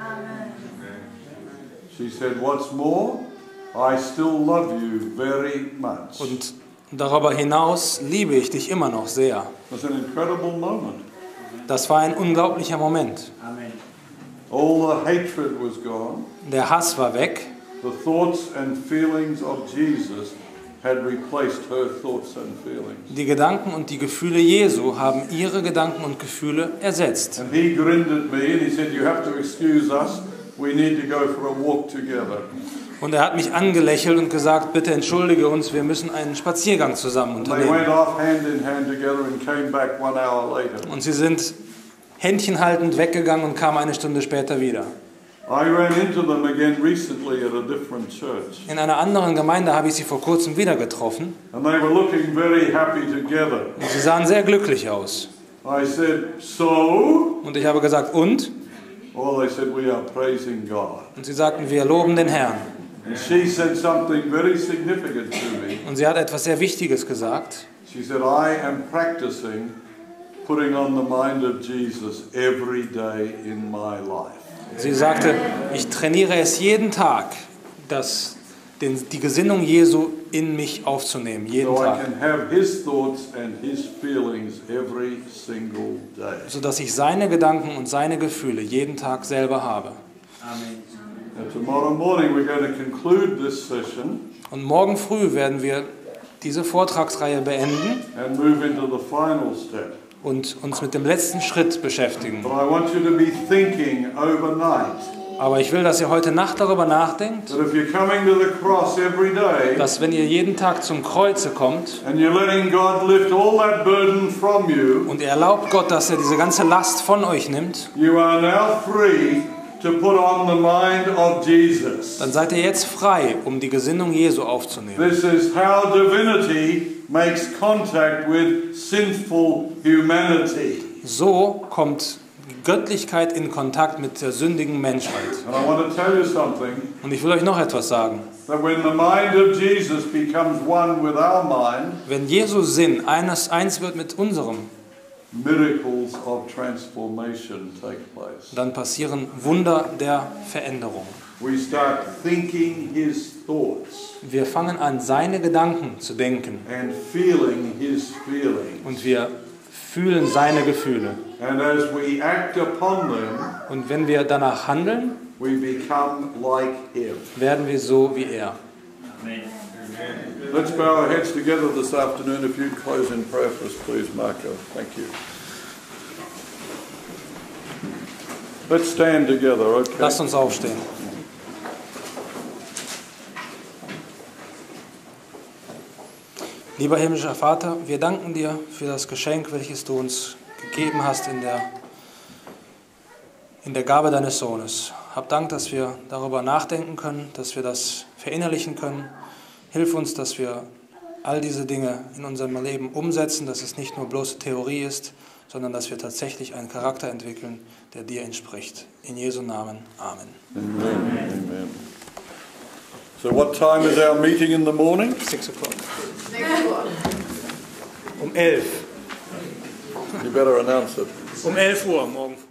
She said, what's more, I still love you very much. Und darüber hinaus liebe ich dich immer noch sehr. It was an incredible moment. Das war ein unglaublicher Moment. All the hatred was gone. Der Hass war weg. The thoughts and feelings of Jesus had replaced her thoughts and feelings. Die Gedanken und die Gefühle Jesu haben ihre Gedanken und Gefühle ersetzt. And he grinned at me and he said, you have to excuse us. We need to go for a walk together. Und er hat mich angelächelt und gesagt, bitte entschuldige uns, wir müssen einen Spaziergang zusammen They went unternehmen. off hand in hand together and came back one hour later. Und sie sind händchenhaltend weggegangen und kamen eine Stunde später wieder. I ran into them again recently at a different church. In einer anderen Gemeinde habe ich sie vor kurzem wieder getroffen. And they were looking very happy together. Und sie sahen sehr glücklich aus. I said, so? Und ich habe gesagt, und? Well, they said, we are praising God. Und sie sagten, wir loben den Herrn. And she said something very significant to me. Und sie hat etwas sehr Wichtiges gesagt. She said, I am practicing putting on the mind of Jesus every day in my life. Sie sagte, ich trainiere es jeden Tag, das, den, die Gesinnung Jesu in mich aufzunehmen, jeden So I Tag. can have his thoughts and his feelings every single day. Sodass ich seine Gedanken und seine Gefühle jeden Tag selber habe. Amen. And tomorrow morning we're going to conclude this session Und morgen früh werden wir diese Vortragsreihe beenden and move into the final step. und uns mit dem letzten Schritt beschäftigen. But I want you to be thinking overnight Aber ich will, dass ihr heute Nacht darüber nachdenkt, that if you're coming to the cross every day dass wenn ihr jeden Tag zum Kreuze kommt and you're letting God lift all that burden from you, und ihr erlaubt Gott, dass er diese ganze Last von euch nimmt, you are now free to put on the mind of Jesus. dann seid ihr jetzt frei, um die Gesinnung Jesu aufzunehmen. This is how divinity makes contact with sinful humanity. So kommt Göttlichkeit in Kontakt mit der sündigen Menschheit. And I want to tell you something, Und ich will euch noch etwas sagen. that when the mind of Jesus becomes one with our mind, Wenn Jesu Sinn eines, eins wird mit unserem, miracles of transformation take place. dann passieren Wunder der Veränderung. We start thinking his thoughts Wir fangen an, seine Gedanken zu denken and feeling his feelings. und wir fühlen seine Gefühle. And as we act upon them, Und wenn wir danach handeln, we become like him. werden wir so wie er. Let's bow our heads together this afternoon. If you'd close in prayer for us, please, Marco. Thank you. Let's stand together, okay? Lasst uns aufstehen. Lieber himmlischer Vater, wir danken dir für das Geschenk, welches du uns gegeben hast in der, in der Gabe deines Sohnes. Hab Dank, dass wir darüber nachdenken können, dass wir das verinnerlichen können. Hilf uns, dass wir all diese Dinge in unserem Leben umsetzen, dass es nicht nur bloße Theorie ist, sondern dass wir tatsächlich einen Charakter entwickeln, der dir entspricht. In Jesu Namen. Amen. Amen. Amen. So what time is our meeting in the morning? Six o'clock. Um elf. You better announce it. Um elf Uhr morgen.